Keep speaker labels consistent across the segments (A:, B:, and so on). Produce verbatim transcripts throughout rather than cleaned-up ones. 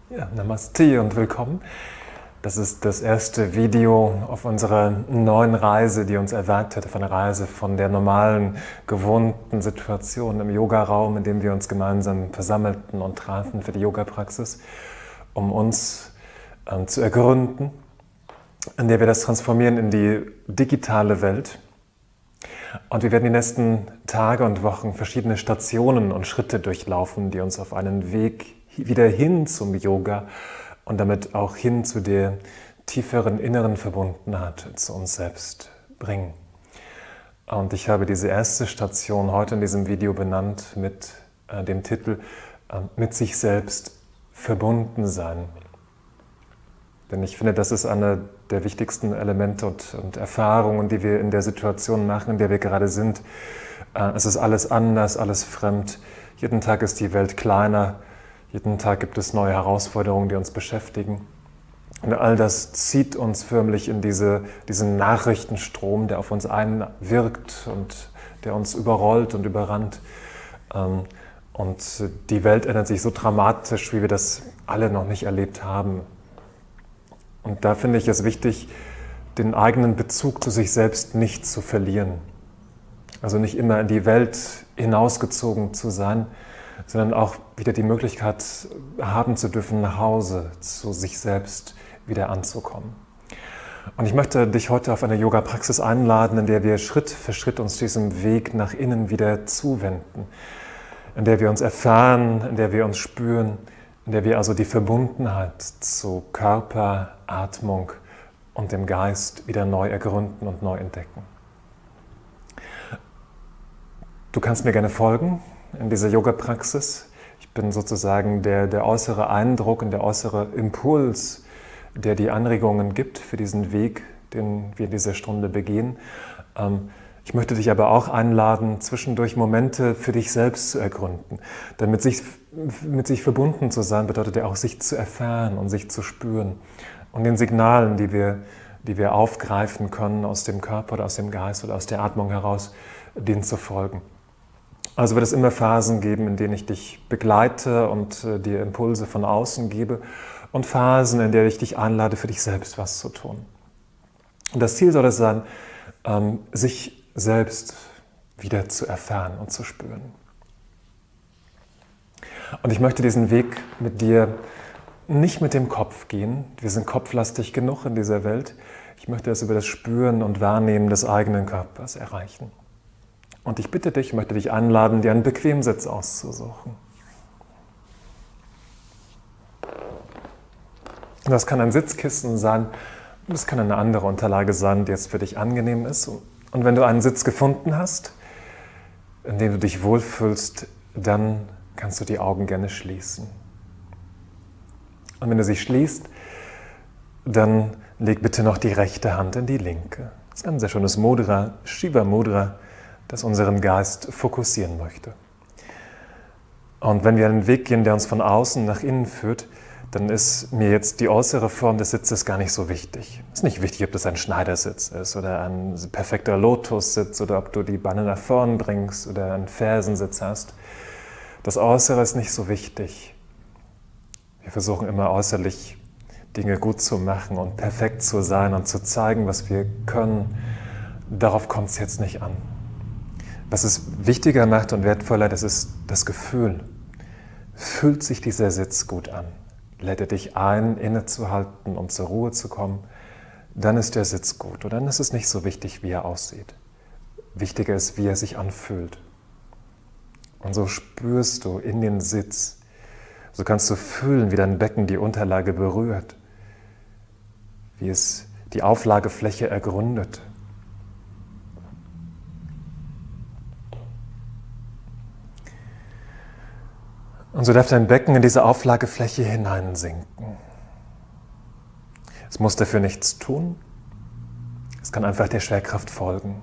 A: Ja, Namaste und willkommen. Das ist das erste Video auf unserer neuen Reise, die uns erwartet, auf einer Reise von der normalen, gewohnten Situation im Yogaraum, in dem wir uns gemeinsam versammelten und trafen für die Yoga-Praxis, um uns ähm, zu ergründen, in der wir das transformieren in die digitale Welt. Und wir werden die nächsten Tage und Wochen verschiedene Stationen und Schritte durchlaufen, die uns auf einen Weg wieder hin zum Yoga und damit auch hin zu der tieferen inneren Verbundenheit zu uns selbst bringen. Und ich habe diese erste Station heute in diesem Video benannt mit äh, dem Titel äh, mit sich selbst verbunden sein. Denn ich finde, das ist einer der wichtigsten Elemente und, und Erfahrungen, die wir in der Situation machen, in der wir gerade sind. Äh, es ist alles anders, alles fremd. Jeden Tag ist die Welt kleiner. Jeden Tag gibt es neue Herausforderungen, die uns beschäftigen. Und all das zieht uns förmlich in diese, diesen Nachrichtenstrom, der auf uns einwirkt und der uns überrollt und überrannt. Und die Welt ändert sich so dramatisch, wie wir das alle noch nicht erlebt haben. Und da finde ich es wichtig, den eigenen Bezug zu sich selbst nicht zu verlieren. Also nicht immer in die Welt hinausgezogen zu sein, sondern auch wieder die Möglichkeit haben zu dürfen, nach Hause zu sich selbst wieder anzukommen. Und ich möchte dich heute auf eine Yoga-Praxis einladen, in der wir Schritt für Schritt uns diesem Weg nach innen wieder zuwenden, in der wir uns erfahren, in der wir uns spüren, in der wir also die Verbundenheit zu Körper, Atmung und dem Geist wieder neu ergründen und neu entdecken. Du kannst mir gerne folgen in dieser Yoga-Praxis. Ich bin sozusagen der, der äußere Eindruck und der äußere Impuls, der die Anregungen gibt für diesen Weg, den wir in dieser Stunde begehen. Ich möchte dich aber auch einladen, zwischendurch Momente für dich selbst zu ergründen. Denn mit sich, mit sich verbunden zu sein, bedeutet ja auch, sich zu erfahren und sich zu spüren. Und den Signalen, die wir, die wir aufgreifen können aus dem Körper oder aus dem Geist oder aus der Atmung heraus, denen zu folgen. Also wird es immer Phasen geben, in denen ich dich begleite und äh, dir Impulse von außen gebe und Phasen, in denen ich dich einlade, für dich selbst was zu tun. Und das Ziel soll es sein, ähm, sich selbst wieder zu erfahren und zu spüren. Und ich möchte diesen Weg mit dir nicht mit dem Kopf gehen. Wir sind kopflastig genug in dieser Welt. Ich möchte das über das Spüren und Wahrnehmen des eigenen Körpers erreichen. Und ich bitte dich, ich möchte dich einladen, dir einen bequemen Sitz auszusuchen. Das kann ein Sitzkissen sein, das kann eine andere Unterlage sein, die jetzt für dich angenehm ist. Und wenn du einen Sitz gefunden hast, in dem du dich wohlfühlst, dann kannst du die Augen gerne schließen. Und wenn du sie schließt, dann leg bitte noch die rechte Hand in die linke. Das ist ein sehr schönes Mudra, Shiva Mudra, das unseren Geist fokussieren möchte. Und wenn wir einen Weg gehen, der uns von außen nach innen führt, dann ist mir jetzt die äußere Form des Sitzes gar nicht so wichtig. Es ist nicht wichtig, ob das ein Schneidersitz ist oder ein perfekter Lotussitz oder ob du die Beine nach vorn bringst oder einen Fersensitz hast. Das Äußere ist nicht so wichtig. Wir versuchen immer äußerlich Dinge gut zu machen und perfekt zu sein und zu zeigen, was wir können. Darauf kommt es jetzt nicht an. Was es wichtiger macht und wertvoller, das ist das Gefühl. Fühlt sich dieser Sitz gut an? Lädt er dich ein, innezuhalten und zur Ruhe zu kommen? Dann ist der Sitz gut. Und dann ist es nicht so wichtig, wie er aussieht. Wichtiger ist, wie er sich anfühlt. Und so spürst du in den Sitz, so kannst du fühlen, wie dein Becken die Unterlage berührt, wie es die Auflagefläche ergründet. Und so darf dein Becken in diese Auflagefläche hineinsinken. Es muss dafür nichts tun. Es kann einfach der Schwerkraft folgen.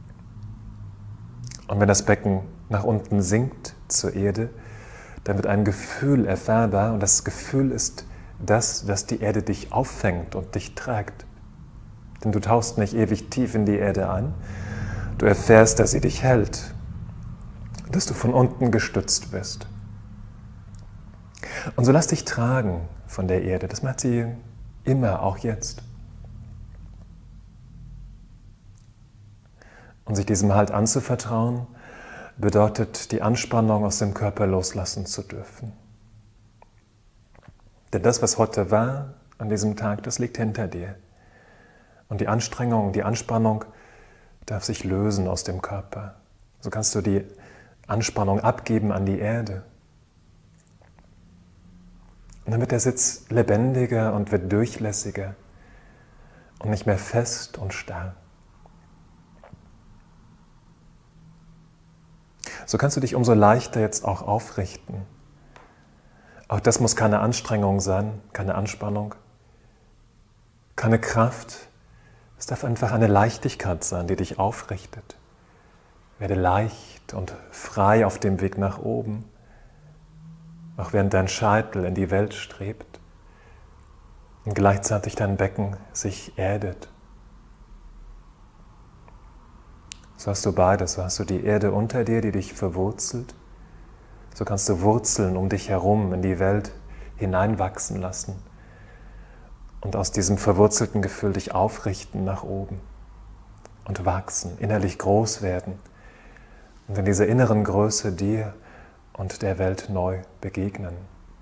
A: Und wenn das Becken nach unten sinkt zur Erde, dann wird ein Gefühl erfahrbar. Und das Gefühl ist das, dass die Erde dich auffängt und dich trägt. Denn du tauchst nicht ewig tief in die Erde ein. Du erfährst, dass sie dich hält. Dass du von unten gestützt wirst. Und so lass dich tragen von der Erde. Das macht sie immer, auch jetzt. Und sich diesem Halt anzuvertrauen, bedeutet, die Anspannung aus dem Körper loslassen zu dürfen. Denn das, was heute war, an diesem Tag, das liegt hinter dir. Und die Anstrengung, die Anspannung darf sich lösen aus dem Körper. So kannst du die Anspannung abgeben an die Erde. Und dann wird der Sitz lebendiger und wird durchlässiger und nicht mehr fest und starr. So kannst du dich umso leichter jetzt auch aufrichten. Auch das muss keine Anstrengung sein, keine Anspannung, keine Kraft. Es darf einfach eine Leichtigkeit sein, die dich aufrichtet. Werde leicht und frei auf dem Weg nach oben, auch während dein Scheitel in die Welt strebt und gleichzeitig dein Becken sich erdet. So hast du beides, so hast du die Erde unter dir, die dich verwurzelt. So kannst du Wurzeln um dich herum in die Welt hineinwachsen lassen und aus diesem verwurzelten Gefühl dich aufrichten nach oben und wachsen, innerlich groß werden und in dieser inneren Größe dir und der Welt neu begegnen.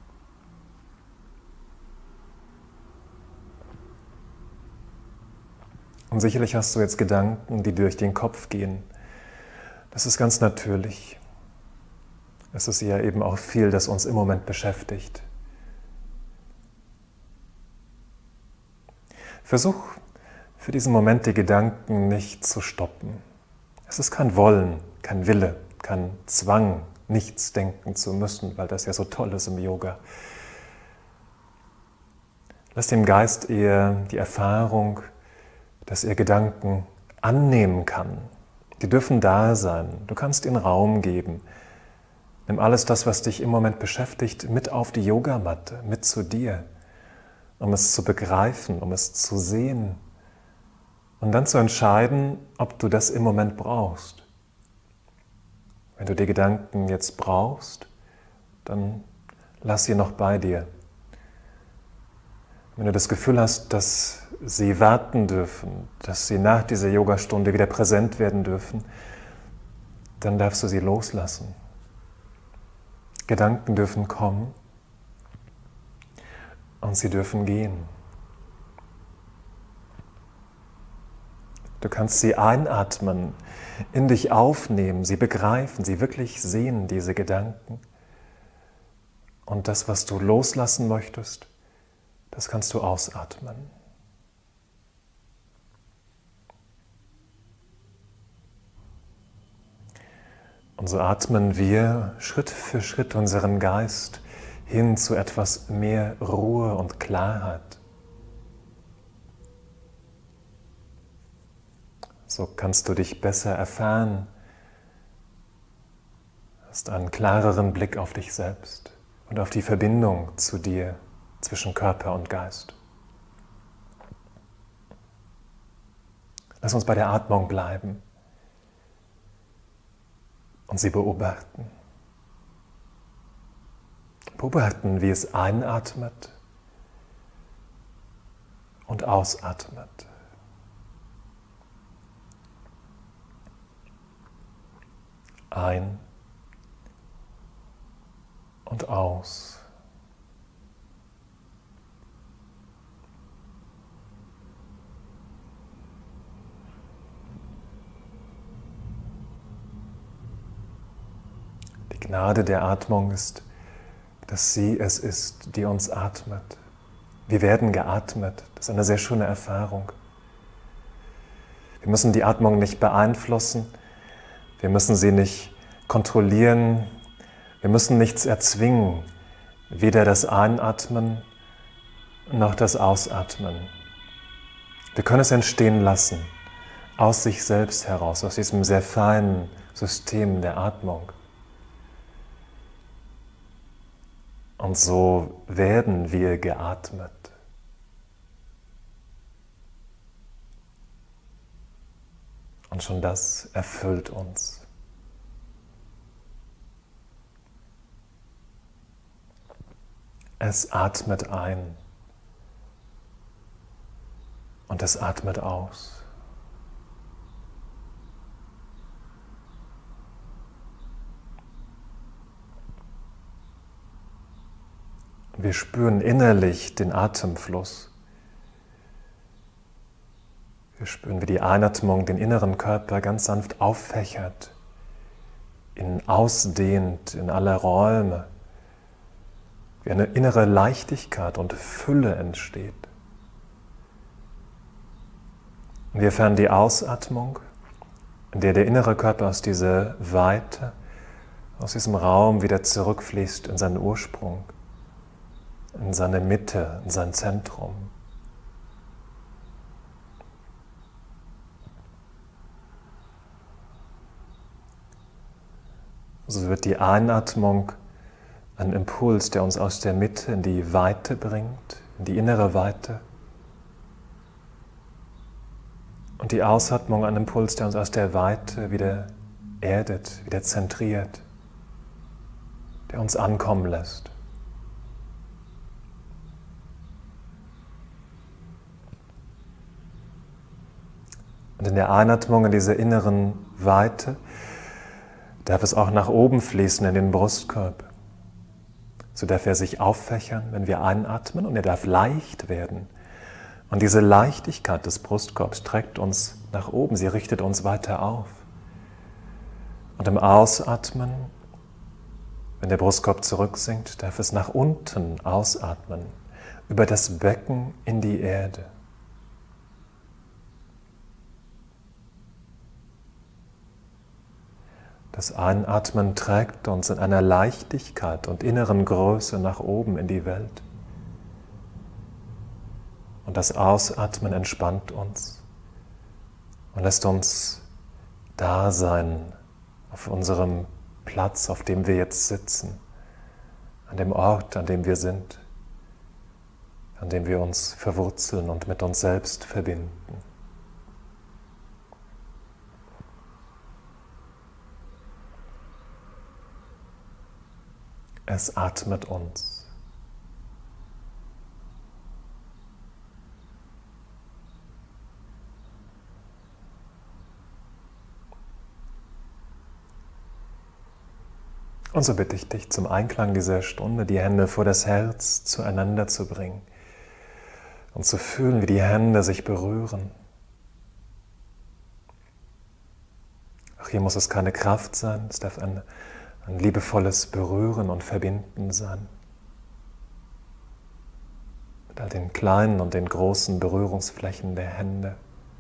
A: Und sicherlich hast du jetzt Gedanken, die durch den Kopf gehen. Das ist ganz natürlich. Es ist ja eben auch viel, das uns im Moment beschäftigt. Versuch für diesen Moment die Gedanken nicht zu stoppen. Es ist kein Wollen, kein Wille, kein Zwang, nichts denken zu müssen, weil das ja so toll ist im Yoga. Lass dem Geist eher die Erfahrung, dass er Gedanken annehmen kann. Die dürfen da sein. Du kannst ihnen Raum geben. Nimm alles das, was dich im Moment beschäftigt, mit auf die Yogamatte, mit zu dir, um es zu begreifen, um es zu sehen und dann zu entscheiden, ob du das im Moment brauchst. Wenn du die Gedanken jetzt brauchst, dann lass sie noch bei dir. Wenn du das Gefühl hast, dass sie warten dürfen, dass sie nach dieser Yogastunde wieder präsent werden dürfen, dann darfst du sie loslassen. Gedanken dürfen kommen und sie dürfen gehen. Du kannst sie einatmen, in dich aufnehmen, sie begreifen, sie wirklich sehen, diese Gedanken. Und das, was du loslassen möchtest, das kannst du ausatmen. Und so atmen wir Schritt für Schritt unseren Geist hin zu etwas mehr Ruhe und Klarheit. So kannst du dich besser erfahren, hast einen klareren Blick auf dich selbst und auf die Verbindung zu dir zwischen Körper und Geist. Lass uns bei der Atmung bleiben und sie beobachten. Beobachten, wie es einatmet und ausatmet. Ein und aus. Die Gnade der Atmung ist, dass sie es ist, die uns atmet. Wir werden geatmet. Das ist eine sehr schöne Erfahrung. Wir müssen die Atmung nicht beeinflussen. Wir müssen sie nicht kontrollieren. Wir müssen nichts erzwingen. Weder das Einatmen noch das Ausatmen. Wir können es entstehen lassen, aus sich selbst heraus, aus diesem sehr feinen System der Atmung. Und so werden wir geatmet. Und schon das erfüllt uns. Es atmet ein und es atmet aus. Wir spüren innerlich den Atemfluss. Wir spüren, wie die Einatmung den inneren Körper ganz sanft auffächert, ihn ausdehnt in alle Räume, wie eine innere Leichtigkeit und Fülle entsteht. Und wir erfahren die Ausatmung, in der der innere Körper aus dieser Weite, aus diesem Raum wieder zurückfließt in seinen Ursprung, in seine Mitte, in sein Zentrum. So wird die Einatmung ein Impuls, der uns aus der Mitte in die Weite bringt, in die innere Weite. Und die Ausatmung ein Impuls, der uns aus der Weite wieder erdet, wieder zentriert, der uns ankommen lässt. Und in der Einatmung, in dieser inneren Weite, darf es auch nach oben fließen in den Brustkorb. So darf er sich auffächern, wenn wir einatmen, und er darf leicht werden. Und diese Leichtigkeit des Brustkorbs trägt uns nach oben, sie richtet uns weiter auf. Und im Ausatmen, wenn der Brustkorb zurücksinkt, darf es nach unten ausatmen, über das Becken in die Erde. Das Einatmen trägt uns in einer Leichtigkeit und inneren Größe nach oben in die Welt. Und das Ausatmen entspannt uns und lässt uns da sein auf unserem Platz, auf dem wir jetzt sitzen, an dem Ort, an dem wir sind, an dem wir uns verwurzeln und mit uns selbst verbinden. Es atmet uns. Und so bitte ich dich, zum Einklang dieser Stunde die Hände vor das Herz zueinander zu bringen und zu fühlen, wie die Hände sich berühren. Auch hier muss es keine Kraft sein, es darf ein Ein liebevolles Berühren und Verbinden sein. Mit all den kleinen und den großen Berührungsflächen der Hände.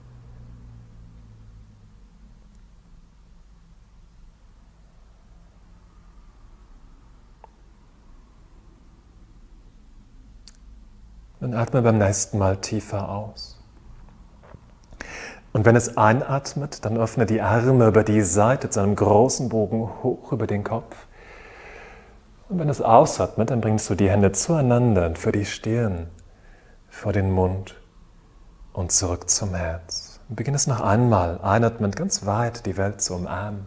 A: Und atme beim nächsten Mal tiefer aus. Und wenn es einatmet, dann öffne die Arme über die Seite zu einem großen Bogen hoch über den Kopf. Und wenn es ausatmet, dann bringst du die Hände zueinander für die Stirn, vor den Mund und zurück zum Herz. Und beginn es noch einmal, einatmend ganz weit die Welt zu umarmen.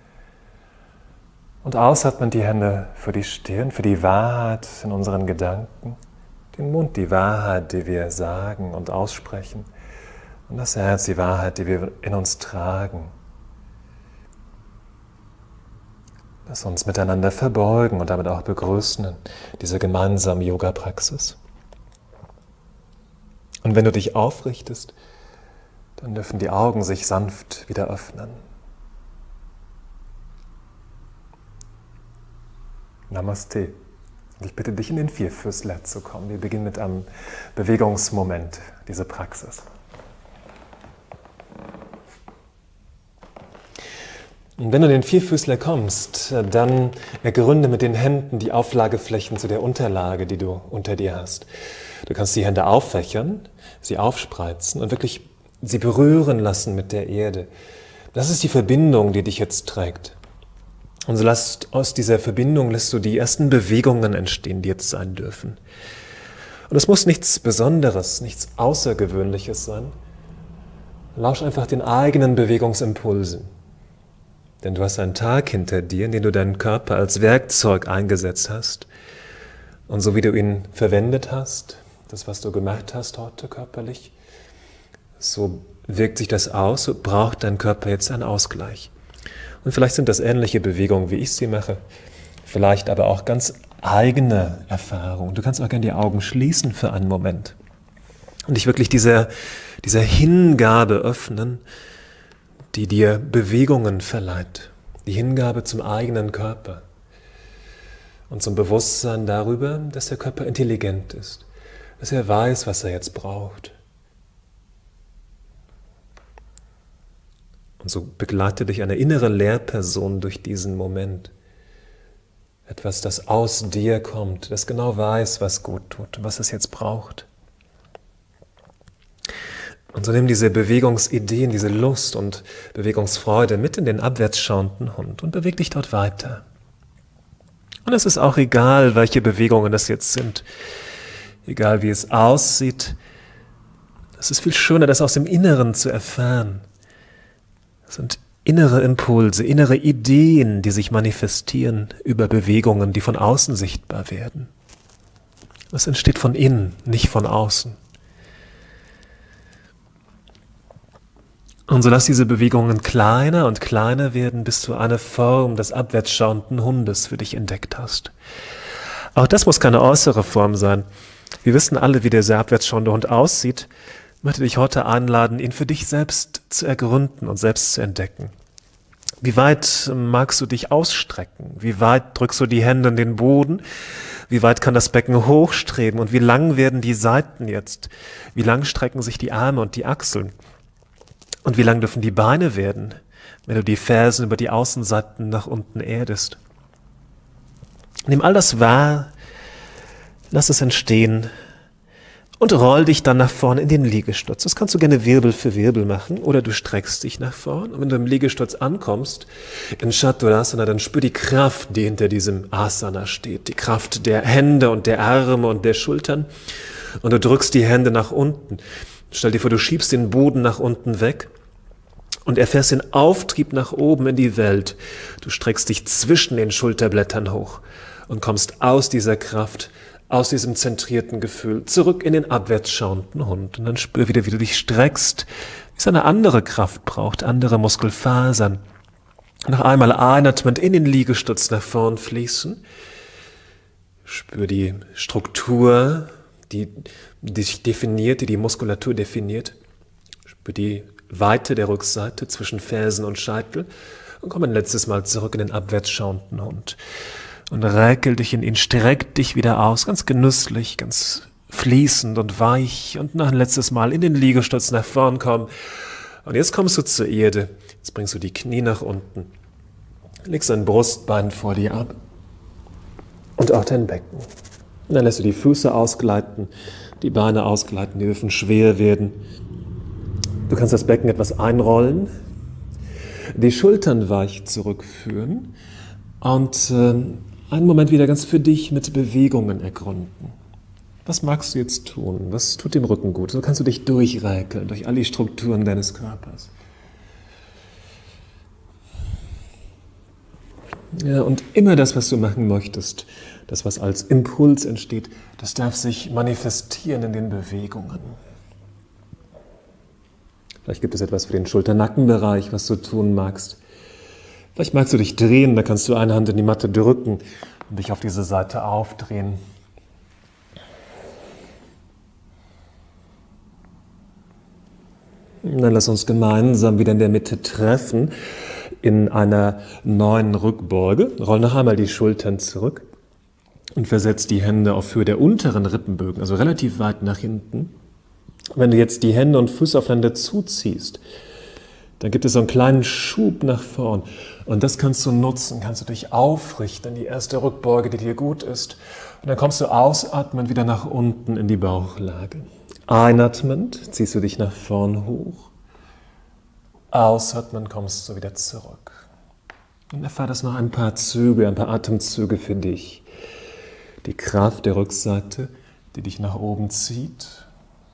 A: Und ausatmend die Hände für die Stirn, für die Wahrheit in unseren Gedanken, den Mund, die Wahrheit, die wir sagen und aussprechen. Und das Herz, die Wahrheit, die wir in uns tragen. Lass uns miteinander verbeugen und damit auch begrüßen in dieser gemeinsamen Yoga-Praxis. Und wenn du dich aufrichtest, dann dürfen die Augen sich sanft wieder öffnen. Namaste. Und ich bitte dich, in den Vierfüßler zu kommen. Wir beginnen mit einem Bewegungsmoment, diese Praxis. Und wenn du in den Vierfüßler kommst, dann ergründe mit den Händen die Auflageflächen zu der Unterlage, die du unter dir hast. Du kannst die Hände auffächern, sie aufspreizen und wirklich sie berühren lassen mit der Erde. Das ist die Verbindung, die dich jetzt trägt. Und so lässt aus dieser Verbindung lässt du die ersten Bewegungen entstehen, die jetzt sein dürfen. Und es muss nichts Besonderes, nichts Außergewöhnliches sein. Lausch einfach den eigenen Bewegungsimpulsen. Denn du hast einen Tag hinter dir, in dem du deinen Körper als Werkzeug eingesetzt hast, Und so wie du ihn verwendet hast, das, was du gemacht hast heute körperlich, so wirkt sich das aus, so braucht dein Körper jetzt einen Ausgleich. Und vielleicht sind das ähnliche Bewegungen, wie ich sie mache, vielleicht aber auch ganz eigene Erfahrungen. Du kannst auch gerne die Augen schließen für einen Moment und dich wirklich dieser, dieser Hingabe öffnen, die dir Bewegungen verleiht. Die Hingabe zum eigenen Körper und zum Bewusstsein darüber, dass der Körper intelligent ist, dass er weiß, was er jetzt braucht. Und so begleite dich eine innere Lehrperson durch diesen Moment. Etwas, das aus dir kommt, das genau weiß, was gut tut, was es jetzt braucht. Und so nimm diese Bewegungsideen, diese Lust und Bewegungsfreude mit in den abwärts schauenden Hund und beweg dich dort weiter. Und es ist auch egal, welche Bewegungen das jetzt sind, egal wie es aussieht. Es ist viel schöner, das aus dem Inneren zu erfahren. Es sind innere Impulse, innere Ideen, die sich manifestieren über Bewegungen, die von außen sichtbar werden. Das entsteht von innen, nicht von außen. Und so lass diese Bewegungen kleiner und kleiner werden, bis du eine Form des abwärts schauenden Hundes für dich entdeckt hast. Auch das muss keine äußere Form sein. Wir wissen alle, wie dieser abwärts schauende Hund aussieht. Ich möchte dich heute einladen, ihn für dich selbst zu ergründen und selbst zu entdecken. Wie weit magst du dich ausstrecken? Wie weit drückst du die Hände in den Boden? Wie weit kann das Becken hochstreben? Und wie lang werden die Seiten jetzt? Wie lang strecken sich die Arme und die Achseln? Und wie lang dürfen die Beine werden, wenn du die Fersen über die Außenseiten nach unten erdest? Nimm all das wahr, lass es entstehen und roll dich dann nach vorne in den Liegestütz. Das kannst du gerne Wirbel für Wirbel machen oder du streckst dich nach vorn. Und wenn du im Liegestütz ankommst, in Chaturasana, dann spür die Kraft, die hinter diesem Asana steht. Die Kraft der Hände und der Arme und der Schultern. Und du drückst die Hände nach unten. Stell dir vor, du schiebst den Boden nach unten weg und erfährst den Auftrieb nach oben in die Welt. Du streckst dich zwischen den Schulterblättern hoch und kommst aus dieser Kraft, aus diesem zentrierten Gefühl, zurück in den abwärts schauenden Hund. Und dann spür wieder, wie du dich streckst, wie es eine andere Kraft braucht, andere Muskelfasern. Noch einmal einatmend in den Liegestütz nach vorn fließen. Spür die Struktur, die dich definiert, die die Muskulatur definiert. Spür die Weite der Rückseite zwischen Fersen und Scheitel und komm ein letztes Mal zurück in den abwärts schauenden Hund. Und räkel dich in ihn, streck dich wieder aus, ganz genüsslich, ganz fließend und weich und noch ein letztes Mal in den Liegestütz nach vorn kommen. Und jetzt kommst du zur Erde, jetzt bringst du die Knie nach unten, legst dein Brustbein vor dir ab und auch dein Becken. Und dann lässt du die Füße ausgleiten, die Beine ausgleiten, die dürfen schwer werden. Du kannst das Becken etwas einrollen, die Schultern weich zurückführen und äh, einen Moment wieder ganz für dich mit Bewegungen ergründen. Was magst du jetzt tun? Was tut dem Rücken gut? So kannst du dich durchräkeln durch all die Strukturen deines Körpers. Ja, und immer das, was du machen möchtest, das, was als Impuls entsteht, das darf sich manifestieren in den Bewegungen. Vielleicht gibt es etwas für den Schulter-Nackenbereich, was du tun magst. Vielleicht magst du dich drehen, da kannst du eine Hand in die Matte drücken und dich auf diese Seite aufdrehen. Und dann lass uns gemeinsam wieder in der Mitte treffen, in einer neuen Rückbeuge. Roll noch einmal die Schultern zurück und versetz die Hände auf Höhe der unteren Rippenbögen, also relativ weit nach hinten. Wenn du jetzt die Hände und Füße aufeinander zuziehst, dann gibt es so einen kleinen Schub nach vorn. Und das kannst du nutzen, kannst du dich aufrichten, die erste Rückbeuge, die dir gut ist. Und dann kommst du ausatmend wieder nach unten in die Bauchlage. Einatmend ziehst du dich nach vorn hoch. Ausatmend kommst du wieder zurück. Und erfahr das noch ein paar Züge, ein paar Atemzüge für dich. Die Kraft der Rückseite, die dich nach oben zieht.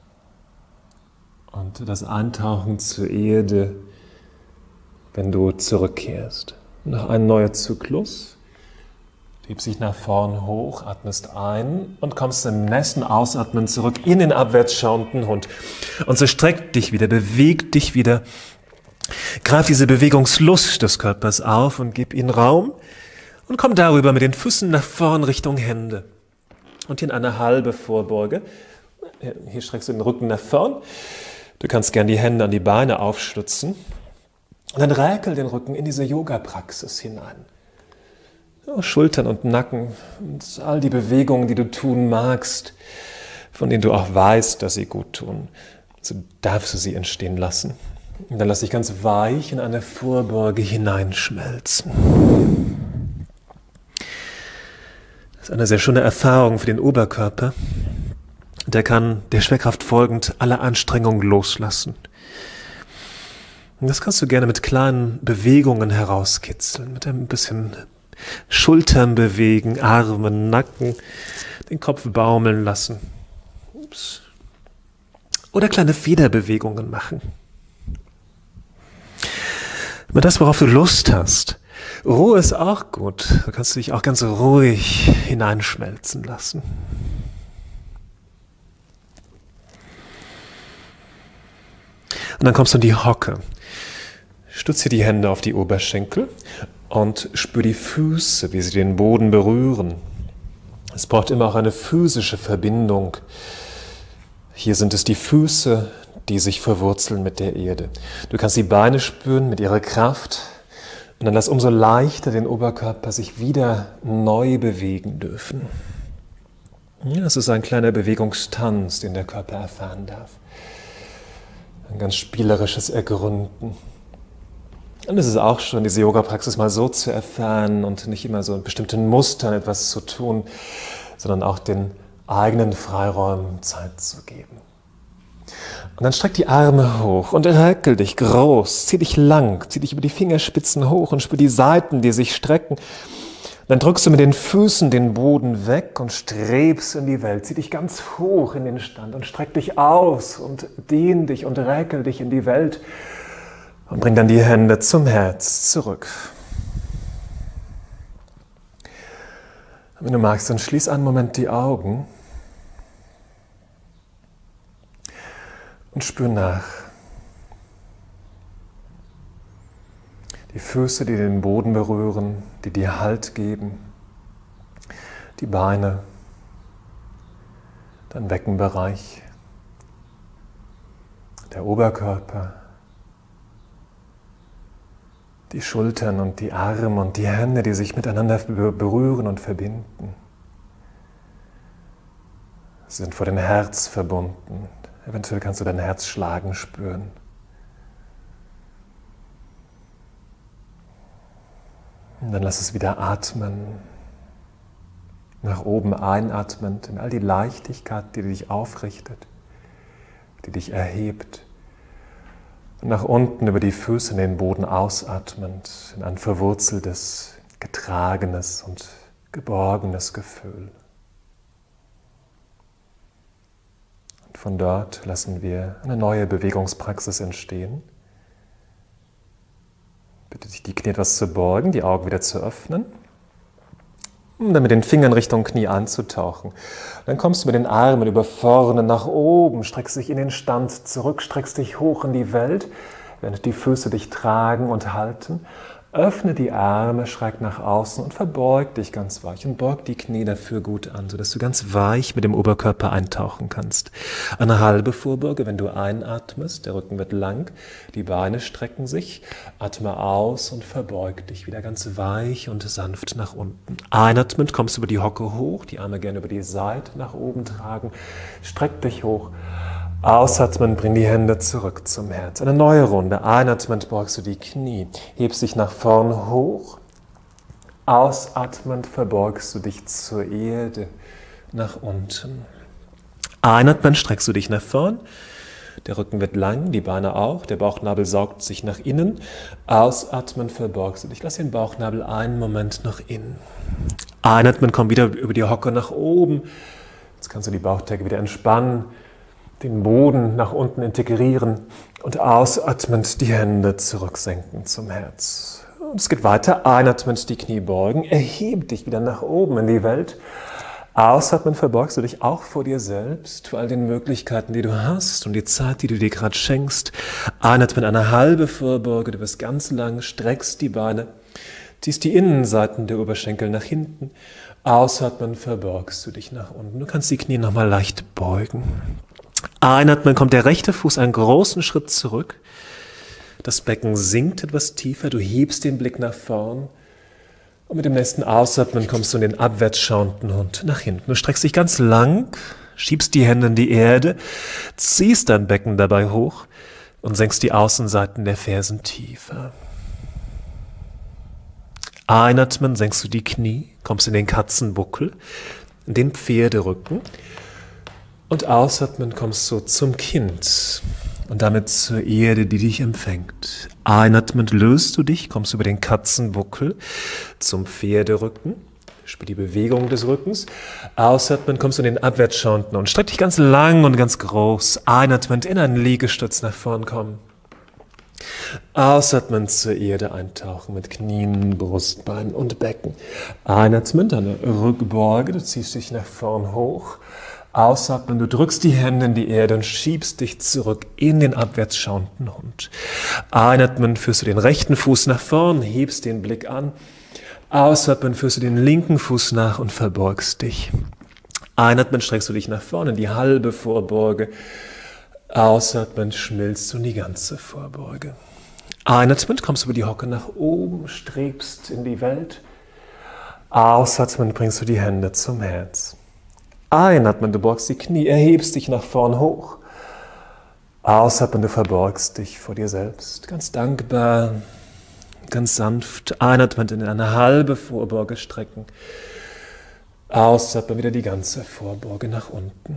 A: Und das Eintauchen zur Erde, wenn du zurückkehrst. Noch ein neuer Zyklus. Heb sich nach vorn hoch, atmest ein und kommst im nächsten Ausatmen zurück in den abwärts schauenden Hund. Und so streck dich wieder, beweg dich wieder. Greif diese Bewegungslust des Körpers auf und gib ihnen Raum und komm darüber mit den Füßen nach vorn Richtung Hände. Und in eine halbe Vorbeuge. Hier streckst du den Rücken nach vorn. Du kannst gern die Hände an die Beine aufstützen. Und dann räkel den Rücken in diese Yoga-Praxis hinein. Ja, Schultern und Nacken und all die Bewegungen, die du tun magst, von denen du auch weißt, dass sie gut tun. So darfst du sie entstehen lassen. Und dann lass dich ganz weich in eine Vorbeuge hineinschmelzen. Das ist eine sehr schöne Erfahrung für den Oberkörper. Der kann der Schwerkraft folgend alle Anstrengungen loslassen. Und das kannst du gerne mit kleinen Bewegungen herauskitzeln, mit ein bisschen Schultern bewegen, Arme, Nacken, den Kopf baumeln lassen. Ups. Oder kleine Federbewegungen machen. Aber das, worauf du Lust hast, Ruhe ist auch gut. Da kannst du dich auch ganz ruhig hineinschmelzen lassen. Und dann kommst du in die Hocke. Stütze die Hände auf die Oberschenkel und spür die Füße, wie sie den Boden berühren. Es braucht immer auch eine physische Verbindung. Hier sind es die Füße, die sich verwurzeln mit der Erde. Du kannst die Beine spüren mit ihrer Kraft und dann lass umso leichter den Oberkörper sich wieder neu bewegen dürfen. Das ist ein kleiner Bewegungstanz, den der Körper erfahren darf. Ein ganz spielerisches Ergründen. Und es ist auch schon, diese Yoga-Praxis mal so zu erfahren und nicht immer so in bestimmten Mustern etwas zu tun, sondern auch den eigenen Freiräumen Zeit zu geben. Und dann streck die Arme hoch und räkel dich groß, zieh dich lang, zieh dich über die Fingerspitzen hoch und spür die Seiten, die sich strecken. Dann drückst du mit den Füßen den Boden weg und strebst in die Welt. Zieh dich ganz hoch in den Stand und streck dich aus und dehn dich und räkel dich in die Welt. Und bring dann die Hände zum Herz zurück. Wenn du magst, dann schließ einen Moment die Augen und spür nach. Die Füße, die den Boden berühren, die dir Halt geben, die Beine, dein Beckenbereich, der Oberkörper, die Schultern und die Arme und die Hände, die sich miteinander berühren und verbinden. Sie sind vor dem Herz verbunden. Eventuell kannst du dein Herz schlagen spüren. Und dann lass es wieder atmen. Nach oben einatmend in all die Leichtigkeit, die dich aufrichtet, die dich erhebt. Und nach unten über die Füße in den Boden ausatmend, in ein verwurzeltes, getragenes und geborgenes Gefühl. Und von dort lassen wir eine neue Bewegungspraxis entstehen. Bitte dich, die Knie etwas zu beugen, die Augen wieder zu öffnen. Und dann mit den Fingern Richtung Knie anzutauchen. Dann kommst du mit den Armen über vorne nach oben, streckst dich in den Stand zurück, streckst dich hoch in die Welt, während die Füße dich tragen und halten. Öffne die Arme schräg nach außen und verbeug dich ganz weich und beug die Knie dafür gut an, sodass du ganz weich mit dem Oberkörper eintauchen kannst. Eine halbe Vorbeuge, wenn du einatmest, der Rücken wird lang, die Beine strecken sich, atme aus und verbeug dich wieder ganz weich und sanft nach unten. Einatmend kommst du über die Hocke hoch, die Arme gerne über die Seite nach oben tragen, streck dich hoch. Ausatmen, bring die Hände zurück zum Herz. Eine neue Runde. Einatmend beugst du die Knie, hebst dich nach vorn hoch. Ausatmend verbeugst du dich zur Erde nach unten. Einatmend streckst du dich nach vorn. Der Rücken wird lang, die Beine auch. Der Bauchnabel saugt sich nach innen. Ausatmend verbeugst du dich. Lass den Bauchnabel einen Moment nach innen. Einatmen, komm wieder über die Hocke nach oben. Jetzt kannst du die Bauchdecke wieder entspannen. Den Boden nach unten integrieren und ausatmend die Hände zurücksenken zum Herz. Und es geht weiter. Einatmend die Knie beugen. Erheb dich wieder nach oben in die Welt. Ausatmen verbeugst du dich auch vor dir selbst, vor all den Möglichkeiten, die du hast und die Zeit, die du dir gerade schenkst. Einatmen eine halbe Vorbeuge, du wirst ganz lang, streckst die Beine, ziehst die Innenseiten der Oberschenkel nach hinten. Ausatmen verbeugst du dich nach unten. Du kannst die Knie nochmal leicht beugen. Einatmen kommt der rechte Fuß einen großen Schritt zurück. Das Becken sinkt etwas tiefer, du hebst den Blick nach vorn. Und mit dem nächsten Ausatmen kommst du in den abwärts schauenden Hund nach hinten. Du streckst dich ganz lang, schiebst die Hände in die Erde, ziehst dein Becken dabei hoch und senkst die Außenseiten der Fersen tiefer. Einatmen, senkst du die Knie, kommst in den Katzenbuckel, in den Pferderücken. Und ausatmen kommst du zum Kind und damit zur Erde, die dich empfängt. Einatmend löst du dich, kommst über den Katzenbuckel zum Pferderücken. Spür die Bewegung des Rückens. Ausatmend kommst du in den abwärtsschauenden und streck dich ganz lang und ganz groß. Einatmend in einen Liegestütz nach vorn kommen. Ausatmend zur Erde eintauchen mit Knien, Brustbein und Becken. Einatmend eine Rückbeuge, du ziehst dich nach vorn hoch. Ausatmen, du drückst die Hände in die Erde und schiebst dich zurück in den abwärts schauenden Hund. Einatmen, führst du den rechten Fuß nach vorn, hebst den Blick an. Ausatmen, führst du den linken Fuß nach und verbeugst dich. Einatmen, streckst du dich nach vorne in die halbe Vorbeuge. Ausatmen, schmilzt du in die ganze Vorbeuge. Einatmen, kommst du über die Hocke nach oben, strebst in die Welt. Ausatmen, bringst du die Hände zum Herz. Einatmen, du beugst die Knie, erhebst dich nach vorn hoch. Ausatmen, du verbeugst dich vor dir selbst. Ganz dankbar, ganz sanft. Einatmen in eine halbe Vorbeuge strecken. Ausatmen, wieder die ganze Vorbeuge nach unten.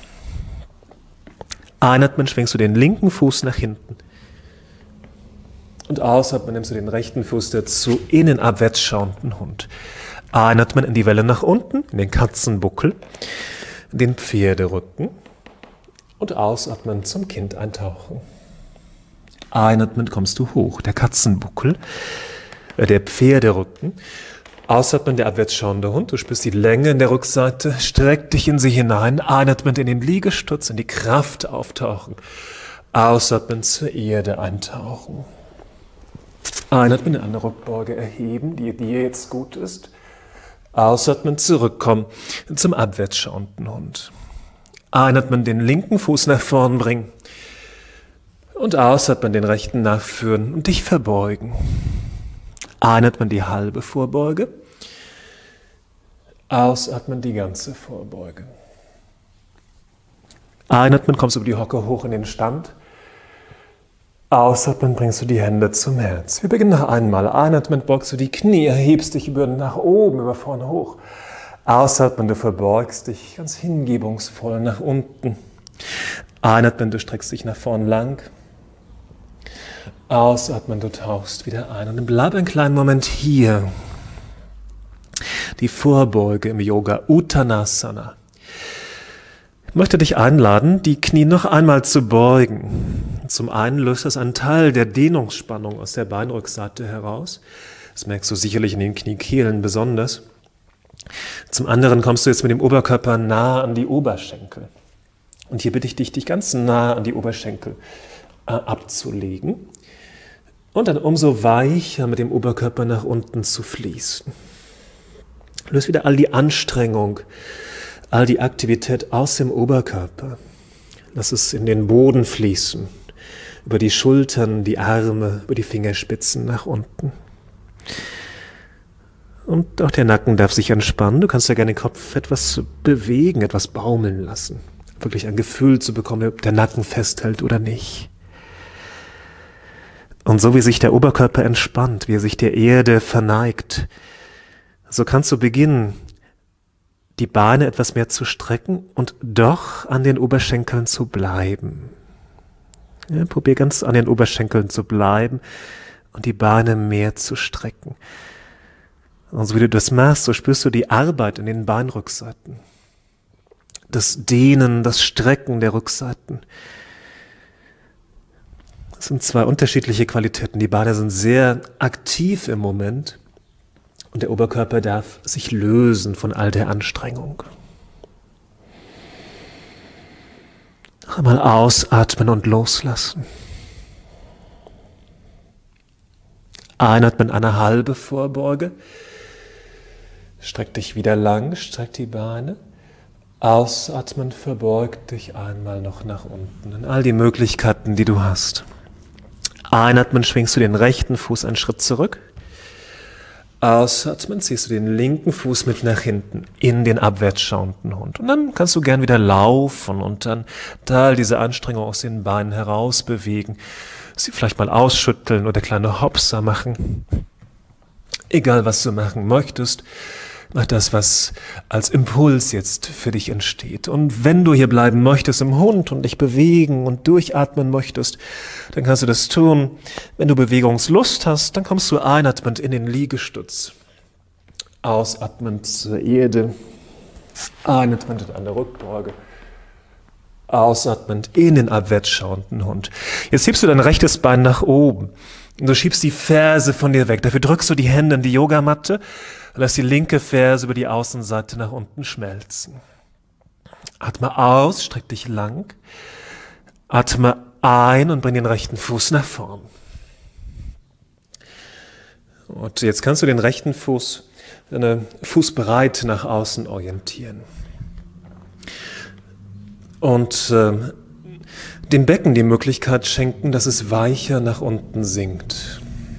A: Einatmen, schwingst du den linken Fuß nach hinten. Und ausatmen, nimmst du den rechten Fuß dazu in den abwärts schauenden Hund. Einatmen in die Welle nach unten, in den Katzenbuckel, den Pferderücken und ausatmen zum Kind eintauchen. Einatmen kommst du hoch, der Katzenbuckel, äh, der Pferderücken. Ausatmen der abwärts schauende Hund, du spürst die Länge in der Rückseite, streck dich in sie hinein. Einatmen in den Liegestütz, in die Kraft auftauchen. Ausatmen zur Erde eintauchen. Einatmen in eine Rückbeuge erheben, die dir jetzt gut ist. Ausatmen, zurückkommen zum abwärts schauenden Hund. Einatmen, den linken Fuß nach vorn bringen. Und ausatmen, den rechten nachführen und dich verbeugen. Einatmen, die halbe Vorbeuge. Ausatmen, die ganze Vorbeuge. Einatmen, kommst du über die Hocke hoch in den Stand. Ausatmen, bringst du die Hände zum Herz. Wir beginnen noch einmal. Einatmen, beugst du die Knie, erhebst dich über nach oben, über vorn hoch. Ausatmen, du verbeugst dich ganz hingebungsvoll nach unten. Einatmen, du streckst dich nach vorn lang. Ausatmen, du tauchst wieder ein. Und dann bleib einen kleinen Moment hier. Die Vorbeuge im Yoga, Uttanasana. Ich möchte dich einladen, die Knie noch einmal zu beugen. Zum einen löst das einen Teil der Dehnungsspannung aus der Beinrückseite heraus. Das merkst du sicherlich in den Kniekehlen besonders. Zum anderen kommst du jetzt mit dem Oberkörper nah an die Oberschenkel. Und hier bitte ich dich, dich ganz nah an die Oberschenkel äh, abzulegen. Und dann umso weicher mit dem Oberkörper nach unten zu fließen. Löst wieder all die Anstrengung, all die Aktivität aus dem Oberkörper. Lass es in den Boden fließen, über die Schultern, die Arme, über die Fingerspitzen nach unten. Und auch der Nacken darf sich entspannen. Du kannst ja gerne den Kopf etwas bewegen, etwas baumeln lassen. Wirklich ein Gefühl zu bekommen, ob der Nacken festhält oder nicht. Und so wie sich der Oberkörper entspannt, wie er sich der Erde verneigt, so kannst du beginnen, die Beine etwas mehr zu strecken und doch an den Oberschenkeln zu bleiben. Ja, probier ganz an den Oberschenkeln zu bleiben und die Beine mehr zu strecken. Und so wie du das machst, so spürst du die Arbeit in den Beinrückseiten. Das Dehnen, das Strecken der Rückseiten. Das sind zwei unterschiedliche Qualitäten. Die Beine sind sehr aktiv im Moment und der Oberkörper darf sich lösen von all der Anstrengung. Noch einmal ausatmen und loslassen. Einatmen, eine halbe Vorbeuge. Streck dich wieder lang, streck die Beine. Ausatmen, verbeug dich einmal noch nach unten. In all die Möglichkeiten, die du hast. Einatmen, schwingst du den rechten Fuß einen Schritt zurück. Ausatmen, ziehst du den linken Fuß mit nach hinten in den abwärts schauenden Hund. Und dann kannst du gern wieder laufen und dann all diese Anstrengung aus den Beinen heraus bewegen. Sie vielleicht mal ausschütteln oder kleine Hopser machen. Egal, was du machen möchtest, mach das, was als Impuls jetzt für dich entsteht. Und wenn du hier bleiben möchtest im Hund und dich bewegen und durchatmen möchtest, dann kannst du das tun. Wenn du Bewegungslust hast, dann kommst du einatmend in den Liegestütz. Ausatmend zur Erde. Einatmend in eine Rückbeuge. Ausatmend in den abwärts schauenden Hund. Jetzt hebst du dein rechtes Bein nach oben. Und du schiebst die Ferse von dir weg. Dafür drückst du die Hände in die Yogamatte und lässt die linke Ferse über die Außenseite nach unten schmelzen. Atme aus, streck dich lang. Atme ein und bring den rechten Fuß nach vorn. Und jetzt kannst du den rechten Fuß, deine Fußbreite nach außen orientieren. Und äh, dem Becken die Möglichkeit schenken, dass es weicher nach unten sinkt.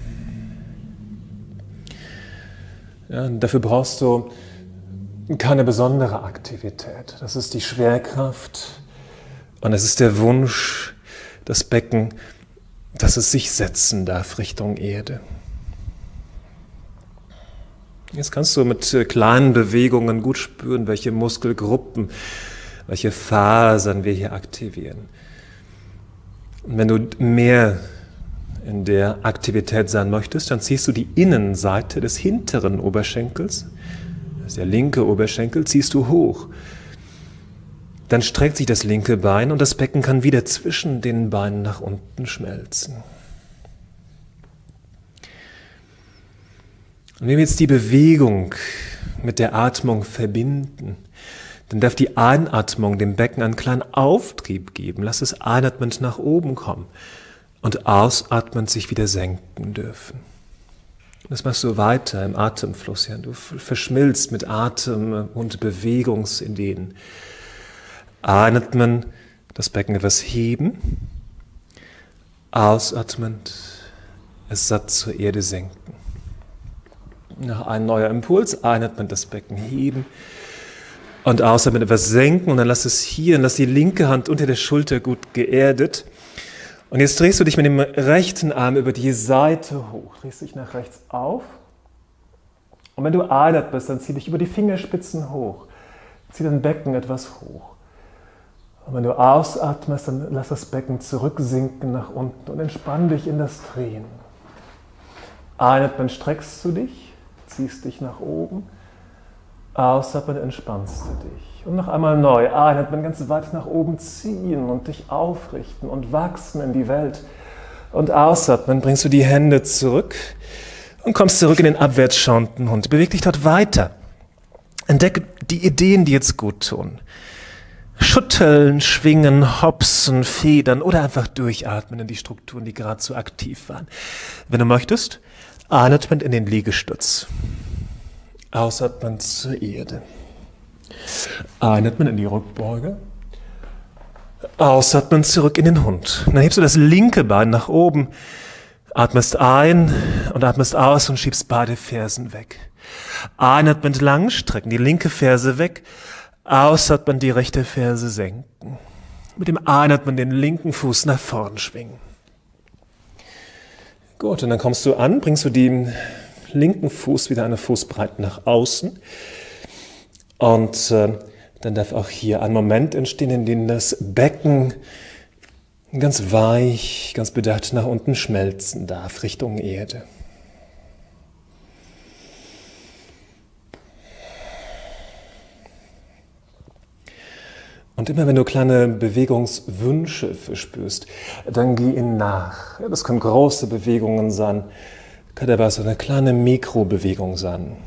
A: Ja, dafür brauchst du keine besondere Aktivität. Das ist die Schwerkraft und es ist der Wunsch, das Becken, dass es sich setzen darf Richtung Erde. Jetzt kannst du mit kleinen Bewegungen gut spüren, welche Muskelgruppen, welche Fasern wir hier aktivieren. Und wenn du mehr in der Aktivität sein möchtest, dann ziehst du die Innenseite des hinteren Oberschenkels, das ist der linke Oberschenkel, ziehst du hoch. Dann streckt sich das linke Bein und das Becken kann wieder zwischen den Beinen nach unten schmelzen. Und wenn wir jetzt die Bewegung mit der Atmung verbinden, dann darf die Einatmung dem Becken einen kleinen Auftrieb geben. Lass es einatmend nach oben kommen und ausatmend sich wieder senken dürfen. Das machst du weiter im Atemfluss. Ja. Du verschmilzt mit Atem und Bewegungsideen. Einatmen, das Becken etwas heben. Ausatmend, es satt zur Erde senken. Noch ein neuer Impuls. Einatmen, das Becken heben. Und ausatmen, etwas senken. Und dann lass es hier, und lass die linke Hand unter der Schulter gut geerdet. Und jetzt drehst du dich mit dem rechten Arm über die Seite hoch. Drehst dich nach rechts auf. Und wenn du einatmest, dann zieh dich über die Fingerspitzen hoch. Zieh dein Becken etwas hoch. Und wenn du ausatmest, dann lass das Becken zurücksinken nach unten und entspann dich in das Drehen. Einatmen, streckst du dich, ziehst dich nach oben. Ausatmen, entspannst du dich. Und noch einmal neu. Einatmen, ganz weit nach oben ziehen und dich aufrichten und wachsen in die Welt. Und ausatmen, bringst du die Hände zurück und kommst zurück in den abwärts schauenden Hund. Beweg dich dort weiter. Entdecke die Ideen, die jetzt gut tun. Schütteln, schwingen, hopsen, federn oder einfach durchatmen in die Strukturen, die gerade so aktiv waren. Wenn du möchtest, einatmen in den Liegestütz. Ausatmen zur Erde. Einatmen in die Rückbeuge. Ausatmen zurück in den Hund. Dann hebst du das linke Bein nach oben, atmest ein und atmest aus und schiebst beide Fersen weg. Einatmend lang strecken, die linke Ferse weg. Ausatmen, die rechte Ferse senken. Mit dem Einatmen den linken Fuß nach vorn schwingen. Gut, und dann kommst du an, bringst du den linken Fuß wieder eine Fußbreite nach außen. Und äh, dann darf auch hier ein Moment entstehen, in dem das Becken ganz weich, ganz bedacht nach unten schmelzen darf, Richtung Erde. Und immer wenn du kleine Bewegungswünsche verspürst, dann geh ihnen nach. Ja, das können große Bewegungen sein, kann aber so eine kleine Mikrobewegung sein.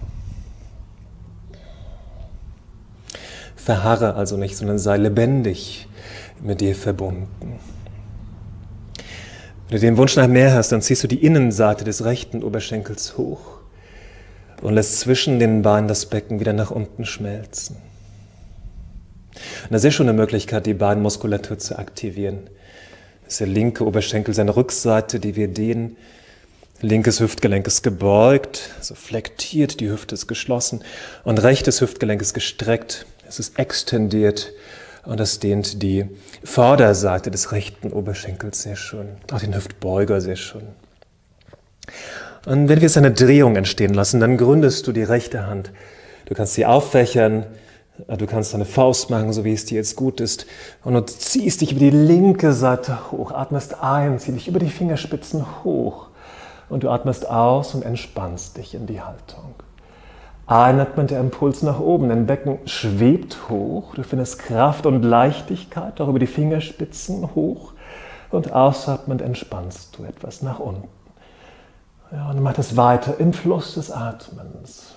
A: Verharre also nicht, sondern sei lebendig mit dir verbunden. Wenn du den Wunsch nach mehr hast, dann ziehst du die Innenseite des rechten Oberschenkels hoch und lässt zwischen den Beinen das Becken wieder nach unten schmelzen. Eine sehr schöne Möglichkeit, die Beinmuskulatur zu aktivieren. Das ist der linke Oberschenkel, seine Rückseite, die wir dehnen. Linkes Hüftgelenk ist gebeugt, also flektiert, die Hüfte ist geschlossen. Und rechtes Hüftgelenk ist gestreckt, es ist extendiert. Und das dehnt die Vorderseite des rechten Oberschenkels sehr schön. Auch den Hüftbeuger sehr schön. Und wenn wir jetzt eine Drehung entstehen lassen, dann gründest du die rechte Hand. Du kannst sie auffächern. Du kannst deine Faust machen, so wie es dir jetzt gut ist. Und du ziehst dich über die linke Seite hoch, atmest ein, zieh dich über die Fingerspitzen hoch. Und du atmest aus und entspannst dich in die Haltung. Einatmen, der Impuls nach oben, dein Becken schwebt hoch. Du findest Kraft und Leichtigkeit, auch über die Fingerspitzen hoch. Und ausatmend entspannst du etwas nach unten. Ja, und mach das weiter im Fluss des Atmens.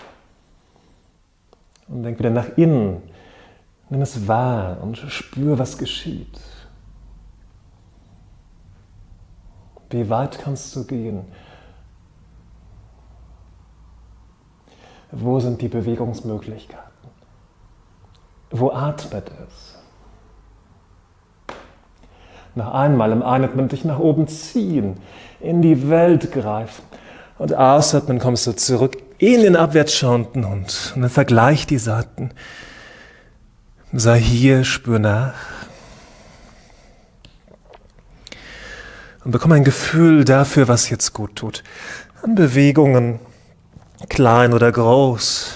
A: Und denk wieder nach innen, nimm es wahr und spür, was geschieht. Wie weit kannst du gehen? Wo sind die Bewegungsmöglichkeiten? Wo atmet es? Noch einmal im Einatmen dich nach oben ziehen, in die Welt greifen und ausatmen kommst du zurück in den abwärtsschauenden Hund. Und dann vergleich die Seiten. Sei hier, spür nach. Und bekomme ein Gefühl dafür, was jetzt gut tut. An Bewegungen, klein oder groß.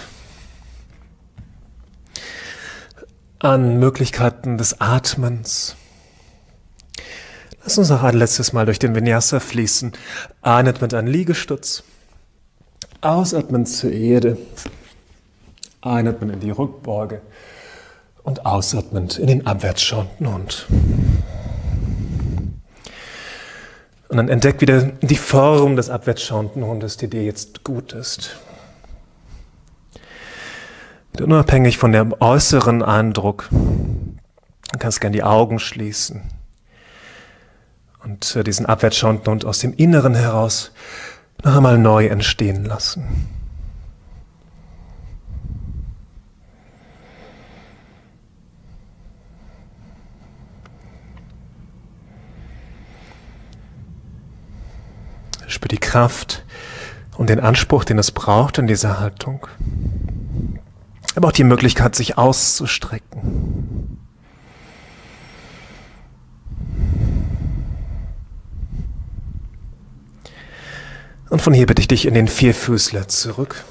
A: An Möglichkeiten des Atmens. Lass uns noch ein letztes Mal durch den Vinyasa fließen. Einatmen einen Liegestütz. Ausatmen zur Erde, einatmen in die Rückbeuge und ausatmend in den abwärtsschauenden Hund. Und dann entdeck wieder die Form des abwärtsschauenden Hundes, die dir jetzt gut ist. Unabhängig von dem äußeren Eindruck, du kannst gerne die Augen schließen und diesen abwärtsschauenden Hund aus dem Inneren heraus noch einmal neu entstehen lassen. Spür die Kraft und den Anspruch, den es braucht in dieser Haltung. Aber auch die Möglichkeit, sich auszustrecken. Und von hier bitte ich dich in den Vierfüßler zurück.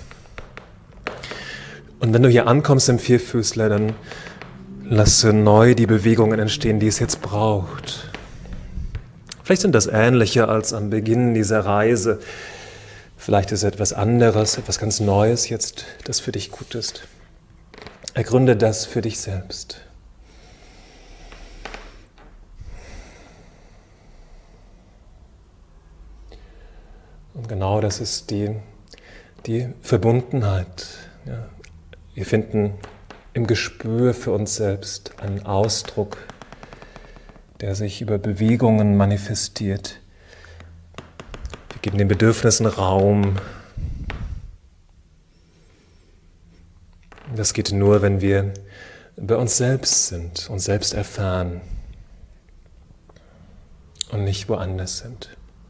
A: Und wenn du hier ankommst im Vierfüßler, dann lasse neu die Bewegungen entstehen, die es jetzt braucht. Vielleicht sind das ähnliche als am Beginn dieser Reise. Vielleicht ist etwas anderes, etwas ganz Neues jetzt, das für dich gut ist. Ergründe das für dich selbst. Und genau das ist die, die Verbundenheit. Ja. Wir finden im Gespür für uns selbst einen Ausdruck, der sich über Bewegungen manifestiert. Wir geben den Bedürfnissen Raum. Das geht nur, wenn wir bei uns selbst sind, uns selbst erfahren und nicht woanders sind.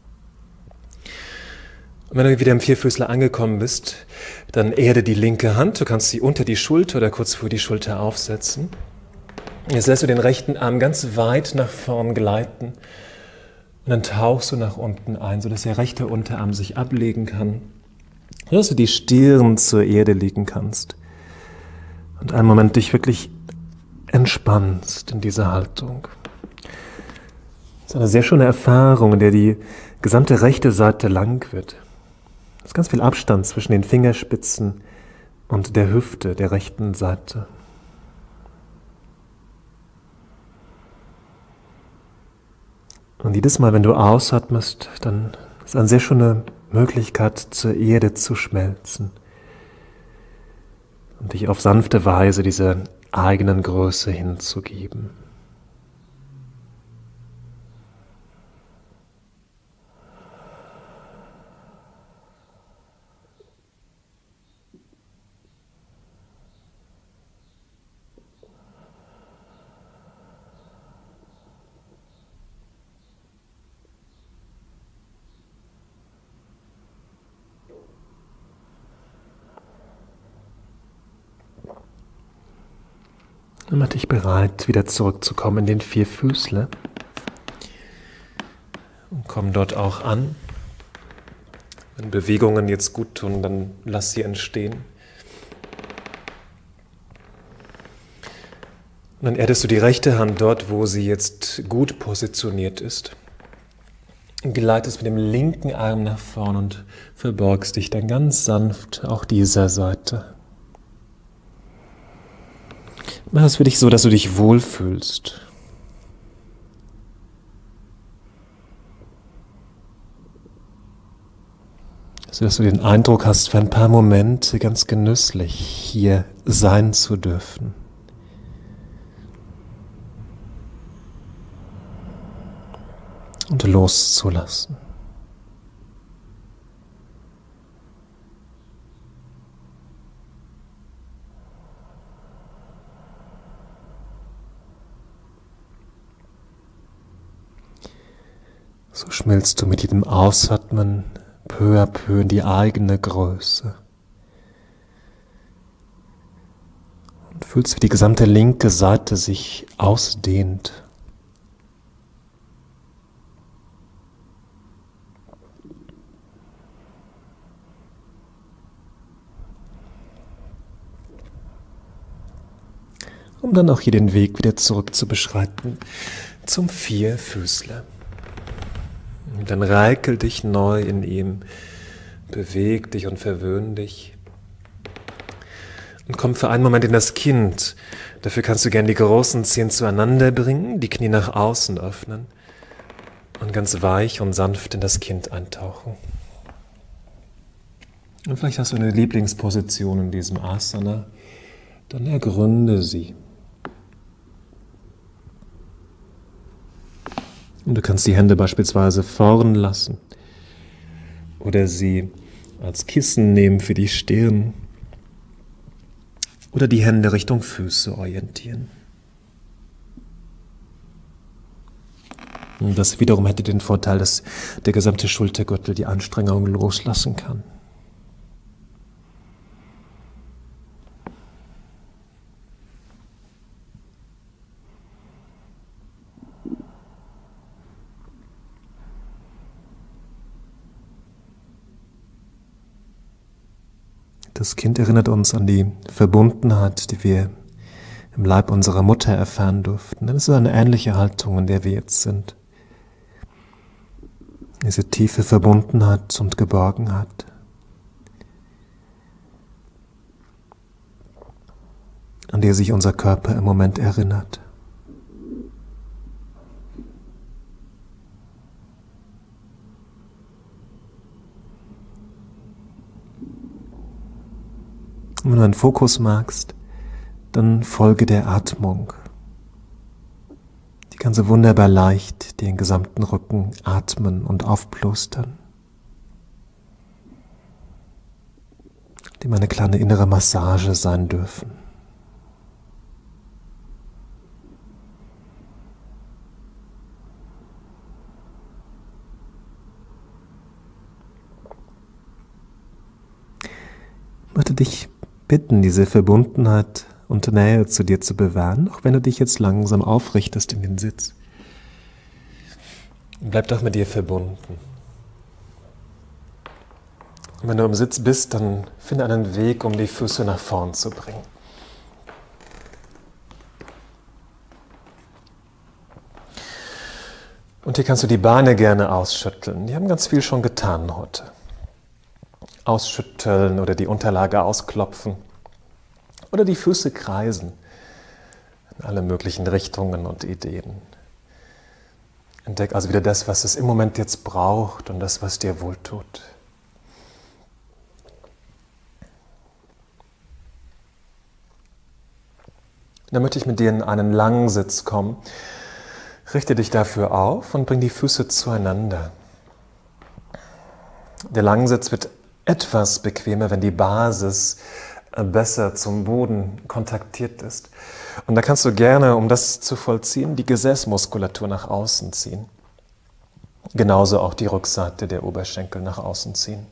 A: Und wenn du wieder im Vierfüßler angekommen bist, dann erde die linke Hand. Du kannst sie unter die Schulter oder kurz vor die Schulter aufsetzen. Jetzt lässt du den rechten Arm ganz weit nach vorn gleiten und dann tauchst du nach unten ein, sodass der rechte Unterarm sich ablegen kann, sodass du die Stirn zur Erde legen kannst und einen Moment dich wirklich entspannst in dieser Haltung. Das ist eine sehr schöne Erfahrung, in der die gesamte rechte Seite lang wird. Es ist ganz viel Abstand zwischen den Fingerspitzen und der Hüfte der rechten Seite. Und jedes Mal, wenn du ausatmest, dann ist eine sehr schöne Möglichkeit, zur Erde zu schmelzen und dich auf sanfte Weise dieser eigenen Größe hinzugeben. Dann mach dich bereit, wieder zurückzukommen in den Vierfüßler. Und komm dort auch an. Wenn Bewegungen jetzt gut tun, dann lass sie entstehen. Und dann erdest du die rechte Hand dort, wo sie jetzt gut positioniert ist. Und gleitest mit dem linken Arm nach vorn und verborgst dich dann ganz sanft auch dieser Seite. Mach es für dich so, dass du dich wohlfühlst. So dass du den Eindruck hast, für ein paar Momente ganz genüsslich hier sein zu dürfen. Und loszulassen. So schmilzt du mit jedem Ausatmen peu à peu in die eigene Größe. Und fühlst, wie die gesamte linke Seite sich ausdehnt. Um dann auch hier den Weg wieder zurück zu beschreiten zum Vierfüßler. Und dann reikel dich neu in ihm, beweg dich und verwöhn dich. Und komm für einen Moment in das Kind. Dafür kannst du gerne die großen Zehen zueinander bringen, die Knie nach außen öffnen und ganz weich und sanft in das Kind eintauchen. Und vielleicht hast du eine Lieblingsposition in diesem Asana, dann ergründe sie. Und du kannst die Hände beispielsweise vorn lassen oder sie als Kissen nehmen für die Stirn oder die Hände Richtung Füße orientieren. Und das wiederum hätte den Vorteil, dass der gesamte Schultergürtel die Anstrengung loslassen kann. Das Kind erinnert uns an die Verbundenheit, die wir im Leib unserer Mutter erfahren durften. Das ist eine ähnliche Haltung, in der wir jetzt sind. Diese tiefe Verbundenheit und Geborgenheit. An der sich unser Körper im Moment erinnert. Und wenn du einen Fokus magst, dann folge der Atmung. Die kann so wunderbar leicht den gesamten Rücken atmen und aufplustern. Dem eine kleine innere Massage sein dürfen. Ich möchte dich bitten, diese Verbundenheit und Nähe zu dir zu bewahren, auch wenn du dich jetzt langsam aufrichtest in den Sitz. Bleib doch mit dir verbunden. Und wenn du im Sitz bist, dann finde einen Weg, um die Füße nach vorn zu bringen. Und hier kannst du die Beine gerne ausschütteln. Die haben ganz viel schon getan heute. Ausschütteln oder die Unterlage ausklopfen oder die Füße kreisen in alle möglichen Richtungen und Ideen. Entdeck also wieder das, was es im Moment jetzt braucht und das, was dir wohltut. Dann möchte ich mit dir in einen Langsitz kommen. Richte dich dafür auf und bring die Füße zueinander. Der Langsitz wird etwas bequemer, wenn die Basis besser zum Boden kontaktiert ist. Und da kannst du gerne, um das zu vollziehen, die Gesäßmuskulatur nach außen ziehen. Genauso auch die Rückseite der Oberschenkel nach außen ziehen.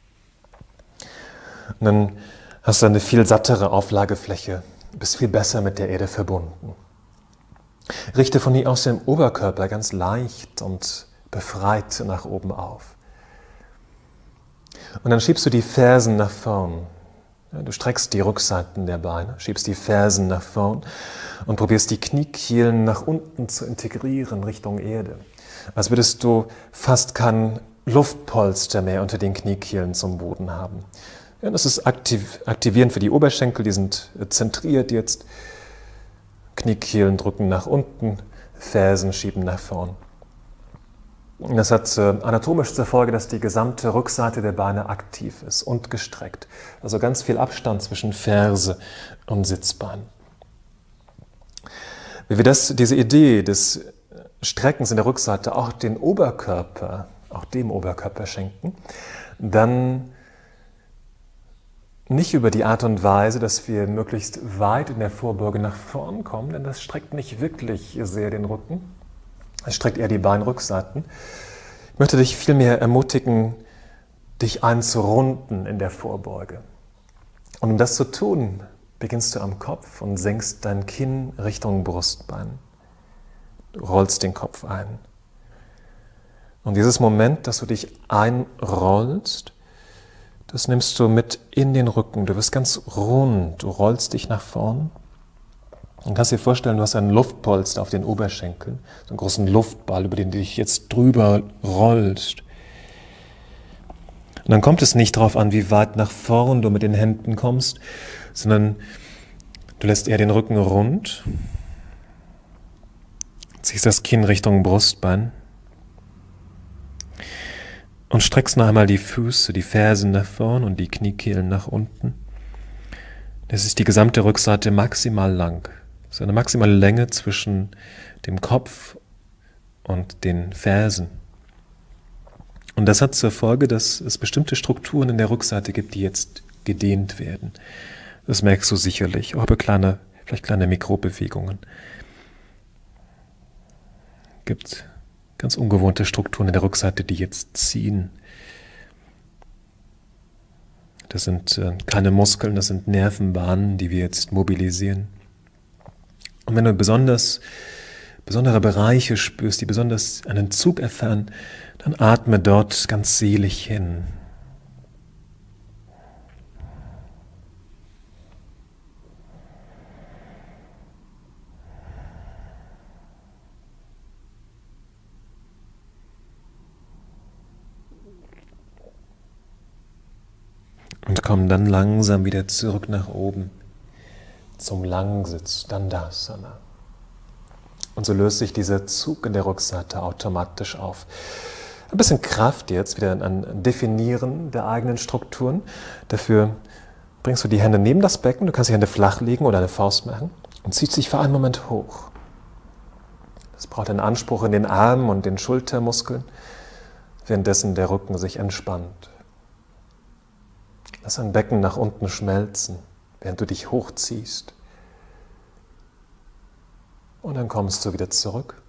A: Und dann hast du eine viel sattere Auflagefläche, bist viel besser mit der Erde verbunden. Richte von hier aus den Oberkörper ganz leicht und befreit nach oben auf. Und dann schiebst du die Fersen nach vorn. Du streckst die Rückseiten der Beine, schiebst die Fersen nach vorn und probierst die Kniekehlen nach unten zu integrieren Richtung Erde. Als würdest du fast kein Luftpolster mehr unter den Kniekehlen zum Boden haben. Ja, das ist aktiv, aktivierend für die Oberschenkel, die sind zentriert jetzt. Kniekehlen drücken nach unten, Fersen schieben nach vorn. Das hat anatomisch zur Folge, dass die gesamte Rückseite der Beine aktiv ist und gestreckt. Also ganz viel Abstand zwischen Ferse und Sitzbein. Wenn wir das, diese Idee des Streckens in der Rückseite auch den Oberkörper, auch dem Oberkörper schenken, dann nicht über die Art und Weise, dass wir möglichst weit in der Vorbeuge nach vorn kommen, denn das streckt nicht wirklich sehr den Rücken. Es streckt eher die Beinrückseiten. Ich möchte dich vielmehr ermutigen, dich einzurunden in der Vorbeuge. Und um das zu tun, beginnst du am Kopf und senkst dein Kinn Richtung Brustbein. Du rollst den Kopf ein. Und dieses Moment, dass du dich einrollst, das nimmst du mit in den Rücken. Du wirst ganz rund, du rollst dich nach vorn. Und kannst dir vorstellen, du hast einen Luftpolster auf den Oberschenkeln, so einen großen Luftball, über den du dich jetzt drüber rollst. Und dann kommt es nicht darauf an, wie weit nach vorn du mit den Händen kommst, sondern du lässt eher den Rücken rund, ziehst das Kinn Richtung Brustbein und streckst noch einmal die Füße, die Fersen nach vorn und die Kniekehlen nach unten. Das ist die gesamte Rückseite maximal lang. Das ist eine maximale Länge zwischen dem Kopf und den Fersen. Und das hat zur Folge, dass es bestimmte Strukturen in der Rückseite gibt, die jetzt gedehnt werden. Das merkst du sicherlich, auch bei kleine, vielleicht kleine Mikrobewegungen. Es gibt ganz ungewohnte Strukturen in der Rückseite, die jetzt ziehen. Das sind äh, keine Muskeln, das sind Nervenbahnen, die wir jetzt mobilisieren. Und wenn du besonders, besondere Bereiche spürst, die besonders einen Zug erfahren, dann atme dort ganz selig hin. Und komm dann langsam wieder zurück nach oben zum Langsitz, Dandasana. Und so löst sich dieser Zug in der Rückseite automatisch auf. Ein bisschen Kraft jetzt wieder an Definieren der eigenen Strukturen. Dafür bringst du die Hände neben das Becken, du kannst die Hände flach legen oder eine Faust machen und ziehst dich für einen Moment hoch. Das braucht einen Anspruch in den Armen und den Schultermuskeln, währenddessen der Rücken sich entspannt. Lass dein Becken nach unten schmelzen, während du dich hochziehst. Und dann kommst du wieder zurück.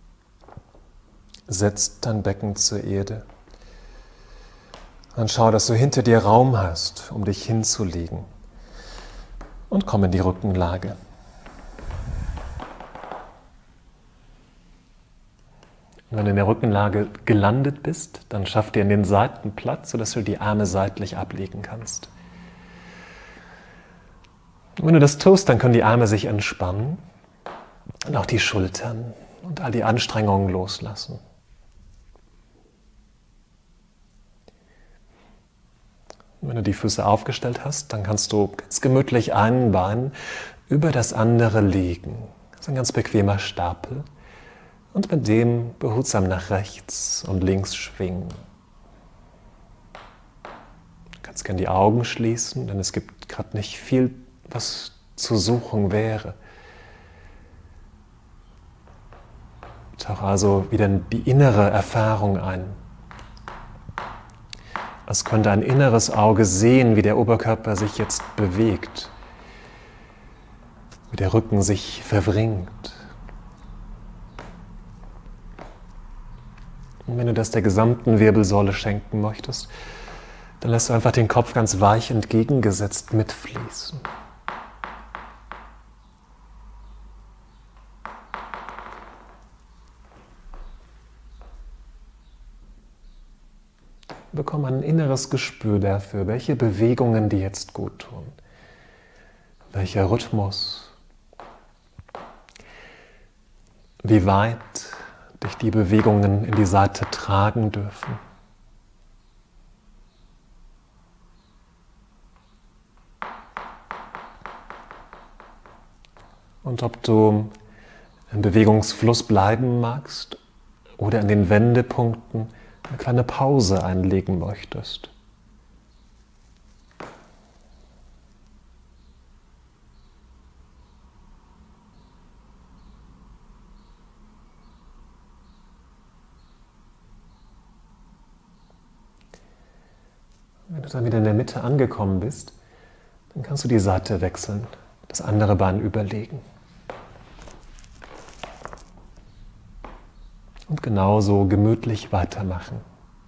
A: Setzt dein Becken zur Erde. Dann schau, dass du hinter dir Raum hast, um dich hinzulegen. Und komm in die Rückenlage. Wenn du in der Rückenlage gelandet bist, dann schaff dir in den Seiten Platz, sodass du die Arme seitlich ablegen kannst. Und wenn du das tust, dann können die Arme sich entspannen und auch die Schultern und all die Anstrengungen loslassen. Und wenn du die Füße aufgestellt hast, dann kannst du ganz gemütlich ein Bein über das andere legen. Das ist ein ganz bequemer Stapel. Und mit dem behutsam nach rechts und links schwingen. Du kannst gerne die Augen schließen, denn es gibt gerade nicht viel, was zu suchen wäre. Tauch also wieder in die innere Erfahrung ein. Es könnte ein inneres Auge sehen, wie der Oberkörper sich jetzt bewegt, wie der Rücken sich verwringt. Und wenn du das der gesamten Wirbelsäule schenken möchtest, dann lässt du einfach den Kopf ganz weich entgegengesetzt mitfließen. Bekomme ein inneres Gespür dafür, welche Bewegungen dir jetzt gut tun, welcher Rhythmus, wie weit dich die Bewegungen in die Seite tragen dürfen. Und ob du im Bewegungsfluss bleiben magst oder in den Wendepunkten eine kleine Pause einlegen möchtest. Wenn du dann wieder in der Mitte angekommen bist, dann kannst du die Seite wechseln, das andere Bein überlegen. Und genauso gemütlich weitermachen.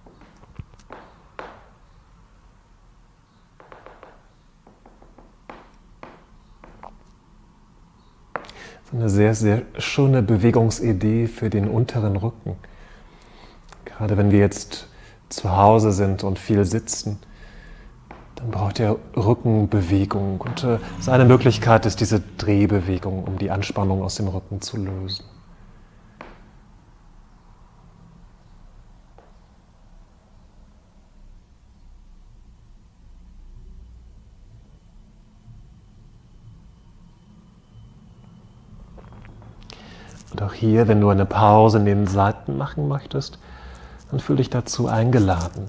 A: So eine sehr, sehr schöne Bewegungsidee für den unteren Rücken. Gerade wenn wir jetzt zu Hause sind und viel sitzen, dann braucht der Rücken Bewegung. Und äh, eine Möglichkeit ist diese Drehbewegung, um die Anspannung aus dem Rücken zu lösen. Und auch hier, wenn du eine Pause in den Seiten machen möchtest, dann fühl dich dazu eingeladen.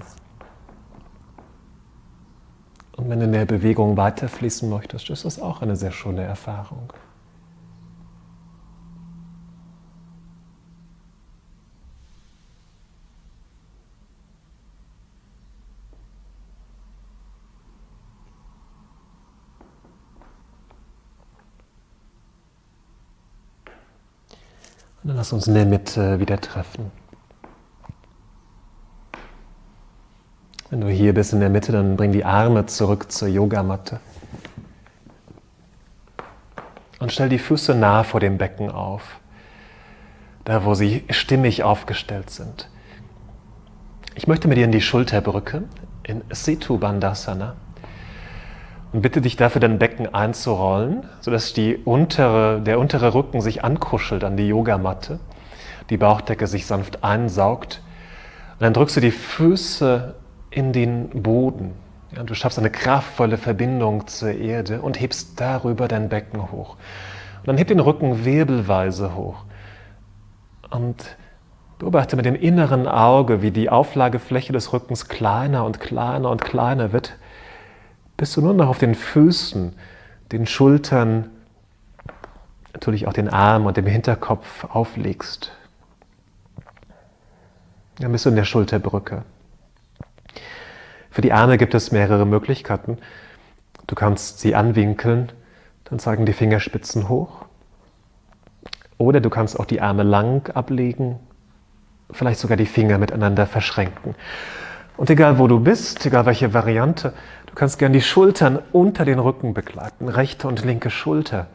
A: Und wenn du in der Bewegung weiterfließen möchtest, ist das auch eine sehr schöne Erfahrung. Und dann lass uns in der Mitte wieder treffen. Wenn du hier bist in der Mitte, dann bring die Arme zurück zur Yogamatte. Und stell die Füße nah vor dem Becken auf, da wo sie stimmig aufgestellt sind. Ich möchte mit dir in die Schulterbrücke, in Setu Bandhasana, und bitte dich dafür, dein Becken einzurollen, sodass die untere, der untere Rücken sich ankuschelt an die Yogamatte, die Bauchdecke sich sanft einsaugt. Und dann drückst du die Füße in den Boden. Ja, du schaffst eine kraftvolle Verbindung zur Erde und hebst darüber dein Becken hoch. Und dann heb den Rücken wirbelweise hoch. Und beobachte mit dem inneren Auge, wie die Auflagefläche des Rückens kleiner und kleiner und kleiner wird, bis du nur noch auf den Füßen, den Schultern, natürlich auch den Armen und dem Hinterkopf auflegst. Dann bist du in der Schulterbrücke. Für die Arme gibt es mehrere Möglichkeiten. Du kannst sie anwinkeln, dann zeigen die Fingerspitzen hoch. Oder du kannst auch die Arme lang ablegen, vielleicht sogar die Finger miteinander verschränken. Und egal wo du bist, egal welche Variante, du kannst gern die Schultern unter den Rücken begleiten, rechte und linke Schulter.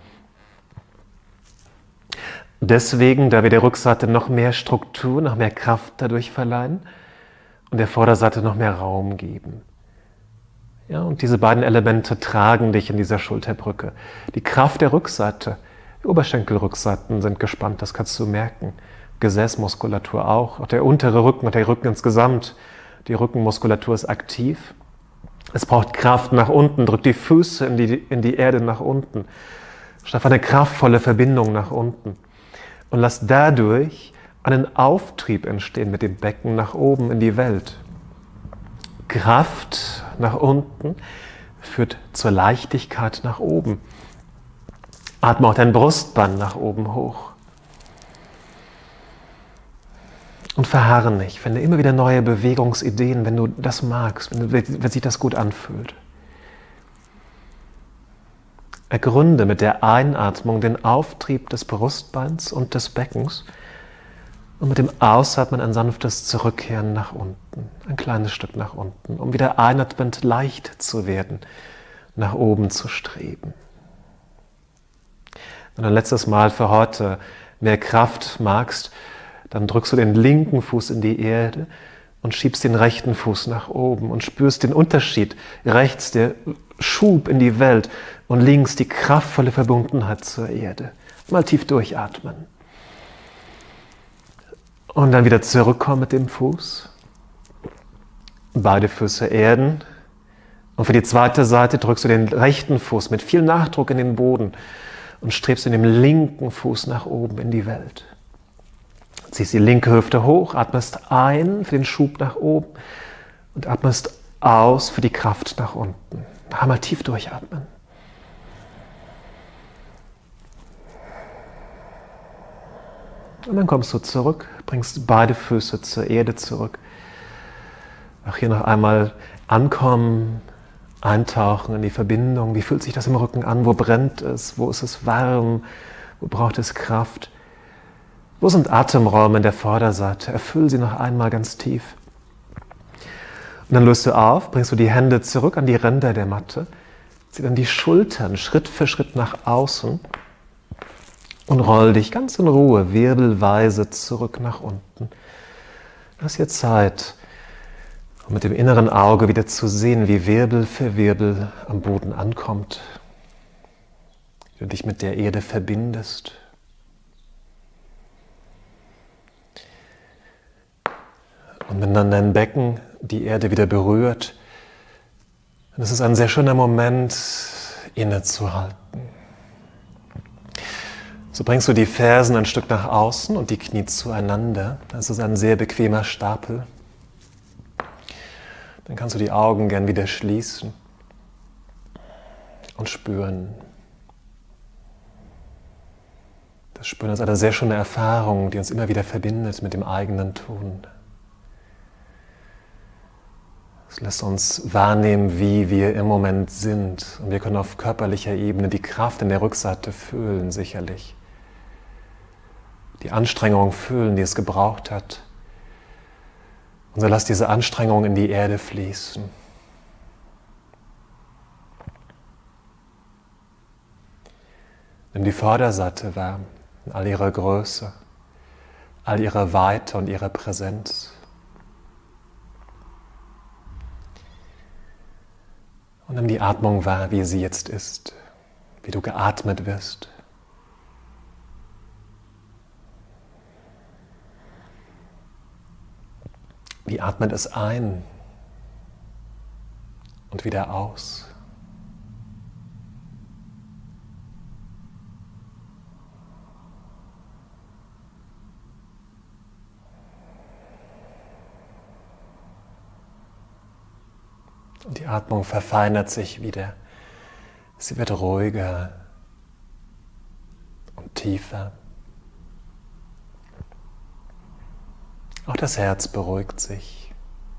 A: Deswegen, da wir der Rückseite noch mehr Struktur, noch mehr Kraft dadurch verleihen und der Vorderseite noch mehr Raum geben. Ja, und diese beiden Elemente tragen dich in dieser Schulterbrücke. Die Kraft der Rückseite, die Oberschenkelrückseiten sind gespannt, das kannst du merken. Gesäßmuskulatur auch, auch der untere Rücken und der Rücken insgesamt. Die Rückenmuskulatur ist aktiv. Es braucht Kraft nach unten, drück die Füße in die, in die Erde nach unten. Schaff eine kraftvolle Verbindung nach unten. Und lass dadurch einen Auftrieb entstehen mit dem Becken nach oben in die Welt. Kraft nach unten führt zur Leichtigkeit nach oben. Atme auch dein Brustbein nach oben hoch. Und verharre nicht, finde immer wieder neue Bewegungsideen, wenn du das magst, wenn, du, wenn sich das gut anfühlt. Ergründe mit der Einatmung den Auftrieb des Brustbeins und des Beckens und mit dem Ausatmen ein sanftes Zurückkehren nach unten, ein kleines Stück nach unten, um wieder einatmend leicht zu werden, nach oben zu streben. Wenn du ein letztes Mal für heute mehr Kraft magst, dann drückst du den linken Fuß in die Erde und schiebst den rechten Fuß nach oben und spürst den Unterschied. Rechts der Schub in die Welt und links die kraftvolle Verbundenheit zur Erde. Mal tief durchatmen. Und dann wieder zurückkommen mit dem Fuß. Beide Füße erden. Und für die zweite Seite drückst du den rechten Fuß mit viel Nachdruck in den Boden und strebst in dem linken Fuß nach oben in die Welt. Ziehst die linke Hüfte hoch, atmest ein für den Schub nach oben und atmest aus für die Kraft nach unten. Einmal tief durchatmen. Und dann kommst du zurück, bringst beide Füße zur Erde zurück. Auch hier noch einmal ankommen, eintauchen in die Verbindung. Wie fühlt sich das im Rücken an? Wo brennt es? Wo ist es warm? Wo braucht es Kraft? Wo sind Atemräume in der Vorderseite? Erfüll sie noch einmal ganz tief. Und dann löst du auf, bringst du die Hände zurück an die Ränder der Matte, zieh dann die Schultern Schritt für Schritt nach außen und roll dich ganz in Ruhe, wirbelweise zurück nach unten. Lass dir Zeit, um mit dem inneren Auge wieder zu sehen, wie Wirbel für Wirbel am Boden ankommt, wie du dich mit der Erde verbindest. Und wenn dann dein Becken die Erde wieder berührt, dann ist es ein sehr schöner Moment, innezuhalten. So bringst du die Fersen ein Stück nach außen und die Knie zueinander. Das ist ein sehr bequemer Stapel. Dann kannst du die Augen gern wieder schließen und spüren. Das Spüren ist eine sehr schöne Erfahrung, die uns immer wieder verbindet mit dem eigenen Tun. Es lässt uns wahrnehmen, wie wir im Moment sind. Und wir können auf körperlicher Ebene die Kraft in der Rückseite fühlen, sicherlich. Die Anstrengung fühlen, die es gebraucht hat. Und so lass diese Anstrengung in die Erde fließen. Nimm die Vorderseite wahr, in all ihrer Größe, all ihrer Weite und ihrer Präsenz. Und nimm die Atmung wahr, wie sie jetzt ist, wie du geatmet wirst. Wie atmet es ein und wieder aus? Und die Atmung verfeinert sich wieder. Sie wird ruhiger und tiefer. Auch das Herz beruhigt sich.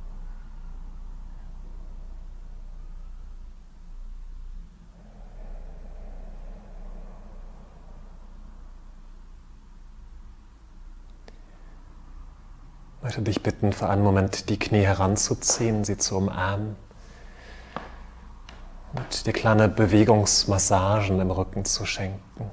A: Ich möchte dich bitten, für einen Moment die Knie heranzuziehen, sie zu umarmen. Und dir kleine Bewegungsmassagen im Rücken zu schenken.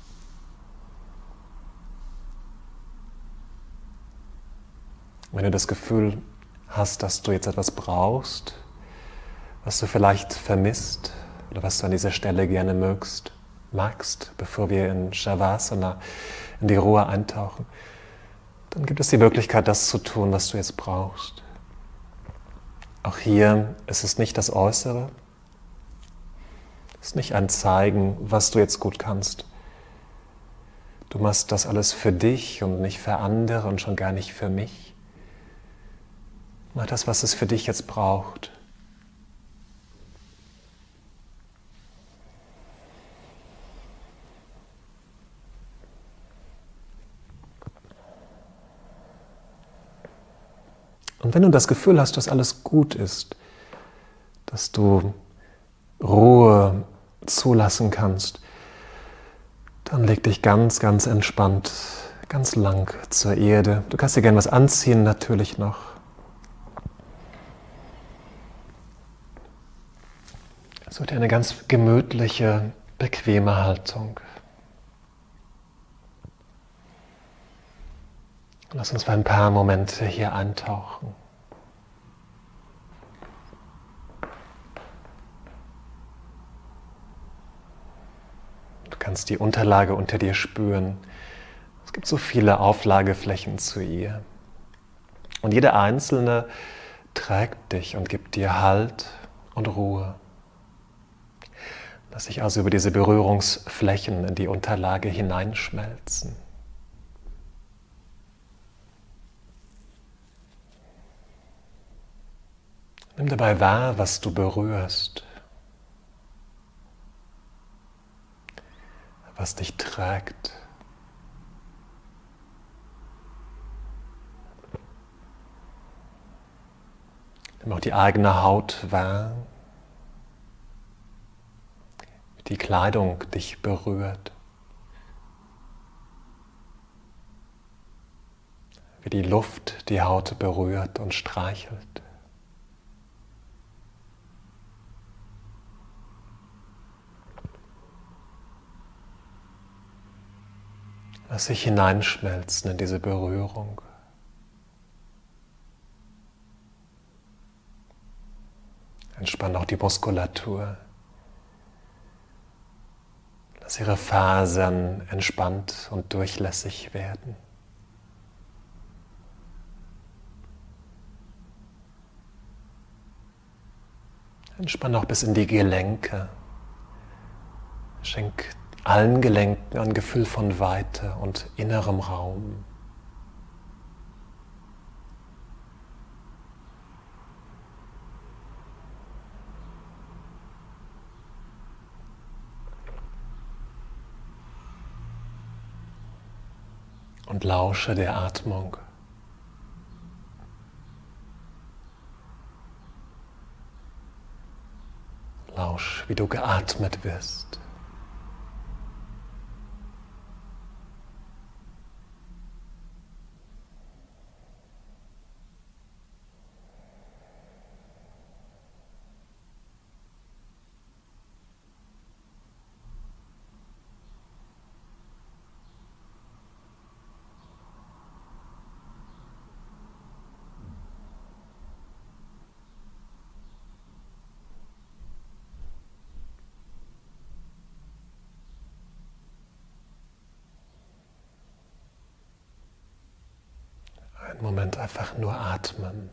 A: Wenn du das Gefühl hast, dass du jetzt etwas brauchst, was du vielleicht vermisst oder was du an dieser Stelle gerne mögst, magst, bevor wir in Shavasana, in die Ruhe eintauchen, dann gibt es die Möglichkeit, das zu tun, was du jetzt brauchst. Auch hier ist es nicht das Äußere, es ist nicht ein Zeigen, was du jetzt gut kannst. Du machst das alles für dich und nicht für andere und schon gar nicht für mich. Mach das, was es für dich jetzt braucht. Und wenn du das Gefühl hast, dass alles gut ist, dass du Ruhe zulassen kannst, dann leg dich ganz, ganz entspannt, ganz lang zur Erde. Du kannst dir gerne was anziehen, natürlich noch. Such dir eine ganz gemütliche, bequeme Haltung. Lass uns für ein paar Momente hier eintauchen. Du kannst die Unterlage unter dir spüren. Es gibt so viele Auflageflächen zu ihr. Und jede einzelne trägt dich und gibt dir Halt und Ruhe. Lass dich also über diese Berührungsflächen in die Unterlage hineinschmelzen. Nimm dabei wahr, was du berührst, was dich trägt. Nimm auch die eigene Haut wahr, wie die Kleidung dich berührt, wie die Luft die Haut berührt und streichelt. Lass dich hineinschmelzen in diese Berührung. Entspann auch die Muskulatur. Lass ihre Fasern entspannt und durchlässig werden. Entspann auch bis in die Gelenke. Schenk allen Gelenken ein Gefühl von Weite und innerem Raum. Und lausche der Atmung. Lausch, wie du geatmet wirst. Einen Moment einfach nur atmen.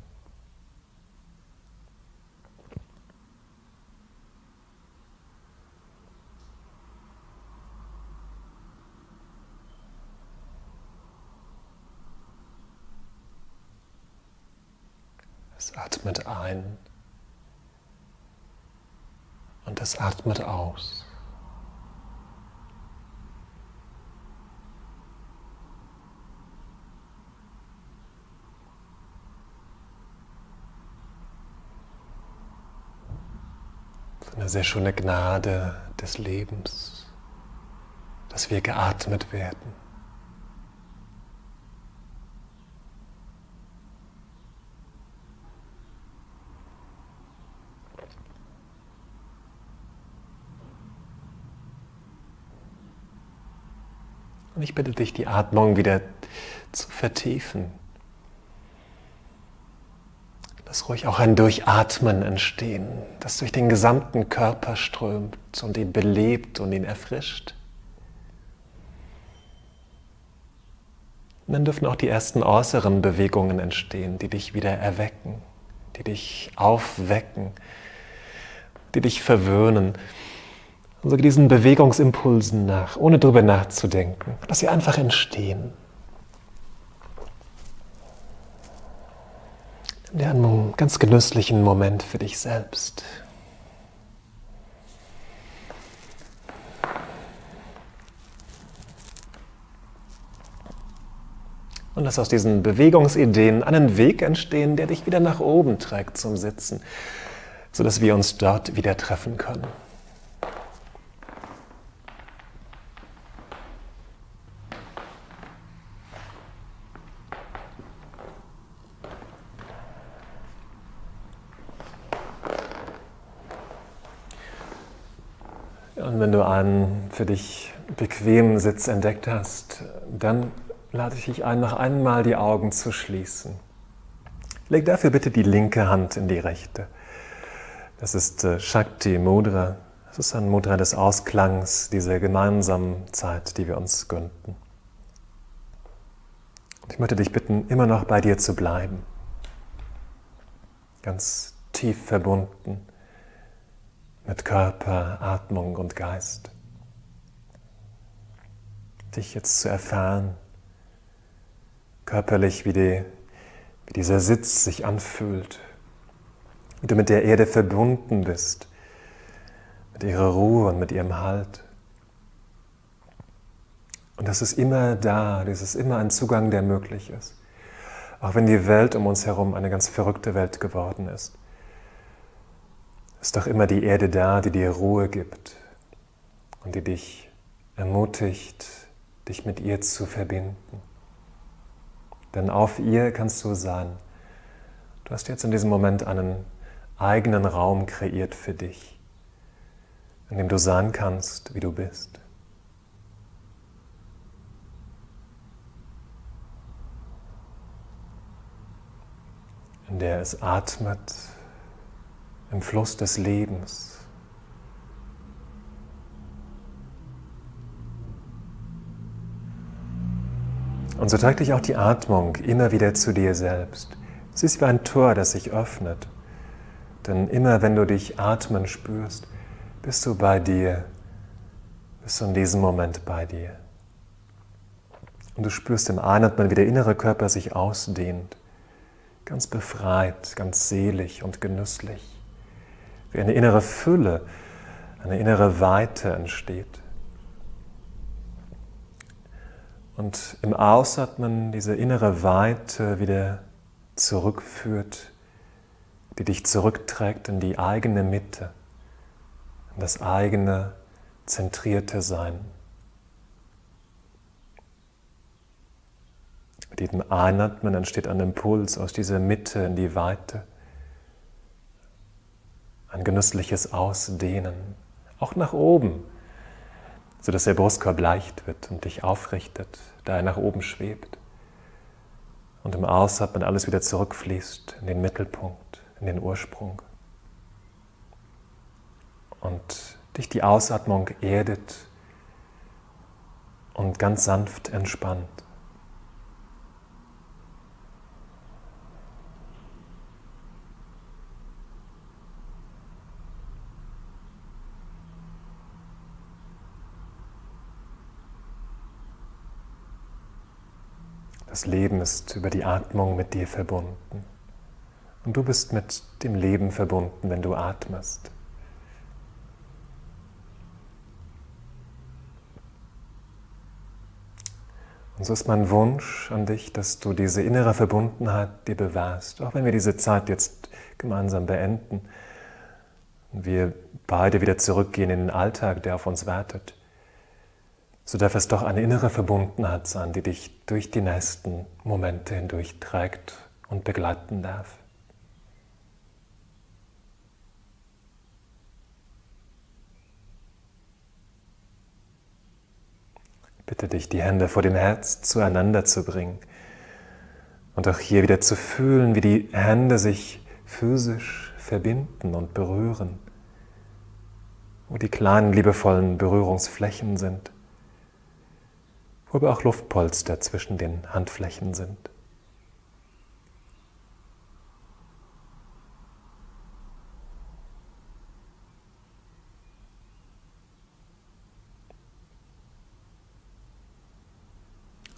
A: Es atmet ein und es atmet aus. Eine sehr schöne Gnade des Lebens, dass wir geatmet werden. Und ich bitte dich, die Atmung wieder zu vertiefen. Lass ruhig auch ein Durchatmen entstehen, das durch den gesamten Körper strömt und ihn belebt und ihn erfrischt. Und dann dürfen auch die ersten äußeren Bewegungen entstehen, die dich wieder erwecken, die dich aufwecken, die dich verwöhnen. Und so diesen Bewegungsimpulsen nach, ohne drüber nachzudenken. Lass sie einfach entstehen. Nimm dir einen ganz genüsslichen Moment für dich selbst. Und lass aus diesen Bewegungsideen einen Weg entstehen, der dich wieder nach oben trägt zum Sitzen, sodass wir uns dort wieder treffen können. Und wenn du einen für dich bequemen Sitz entdeckt hast, dann lade ich dich ein, noch einmal die Augen zu schließen. Leg dafür bitte die linke Hand in die rechte. Das ist äh, Shakti Mudra. Das ist ein Mudra des Ausklangs, dieser gemeinsamen Zeit, die wir uns gönnten. Und ich möchte dich bitten, immer noch bei dir zu bleiben. Ganz tief verbunden mit Körper, Atmung und Geist. Dich jetzt zu erfahren, körperlich, wie, die, wie dieser Sitz sich anfühlt, wie du mit der Erde verbunden bist, mit ihrer Ruhe und mit ihrem Halt. Und das ist immer da, das ist immer ein Zugang, der möglich ist. Auch wenn die Welt um uns herum eine ganz verrückte Welt geworden ist, ist doch immer die Erde da, die dir Ruhe gibt und die dich ermutigt, dich mit ihr zu verbinden. Denn auf ihr kannst du sein. Du hast jetzt in diesem Moment einen eigenen Raum kreiert für dich, in dem du sein kannst, wie du bist. In der es atmet im Fluss des Lebens. Und so trägt dich auch die Atmung immer wieder zu dir selbst. Sie ist wie ein Tor, das sich öffnet. Denn immer wenn du dich atmen spürst, bist du bei dir, bist du in diesem Moment bei dir. Und du spürst im Einatmen, wie der innere Körper sich ausdehnt, ganz befreit, ganz selig und genüsslich, wie eine innere Fülle, eine innere Weite entsteht. Und im Ausatmen diese innere Weite wieder zurückführt, die dich zurückträgt in die eigene Mitte, in das eigene zentrierte Sein. Mit jedem Einatmen entsteht ein Impuls aus dieser Mitte in die Weite, ein genüssliches Ausdehnen, auch nach oben, sodass der Brustkorb leicht wird und dich aufrichtet, da er nach oben schwebt. Und im Ausatmen alles wieder zurückfließt in den Mittelpunkt, in den Ursprung. Und dich die Ausatmung erdet und ganz sanft entspannt. Das Leben ist über die Atmung mit dir verbunden. Und du bist mit dem Leben verbunden, wenn du atmest. Und so ist mein Wunsch an dich, dass du diese innere Verbundenheit dir bewahrst, auch wenn wir diese Zeit jetzt gemeinsam beenden und wir beide wieder zurückgehen in den Alltag, der auf uns wartet. So darf es doch eine innere Verbundenheit sein, die dich durch die nächsten Momente hindurch trägt und begleiten darf. Ich bitte dich, die Hände vor dem Herz zueinander zu bringen und auch hier wieder zu fühlen, wie die Hände sich physisch verbinden und berühren, wo die kleinen liebevollen Berührungsflächen sind, wo aber auch Luftpolster zwischen den Handflächen sind.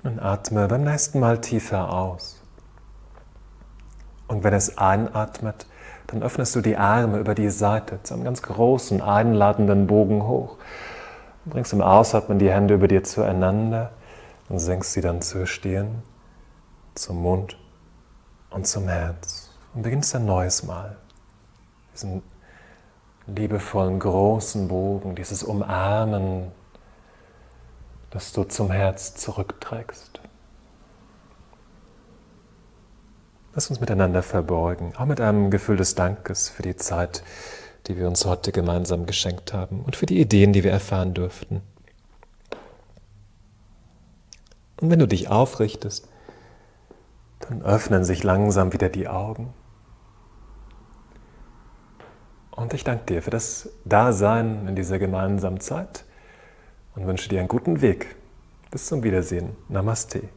A: Und atme beim nächsten Mal tiefer aus. Und wenn es einatmet, dann öffnest du die Arme über die Seite zu einem ganz großen, einladenden Bogen hoch. Du bringst im Ausatmen die Hände über dir zueinander und senkst sie dann zur Stirn, zum Mund und zum Herz. Und beginnst ein neues Mal. Diesen liebevollen, großen Bogen, dieses Umarmen, das du zum Herz zurückträgst. Lass uns miteinander verbeugen, auch mit einem Gefühl des Dankes für die Zeit, die wir uns heute gemeinsam geschenkt haben und für die Ideen, die wir erfahren durften. Und wenn du dich aufrichtest, dann öffnen sich langsam wieder die Augen. Und ich danke dir für das Dasein in dieser gemeinsamen Zeit und wünsche dir einen guten Weg. Bis zum Wiedersehen. Namaste.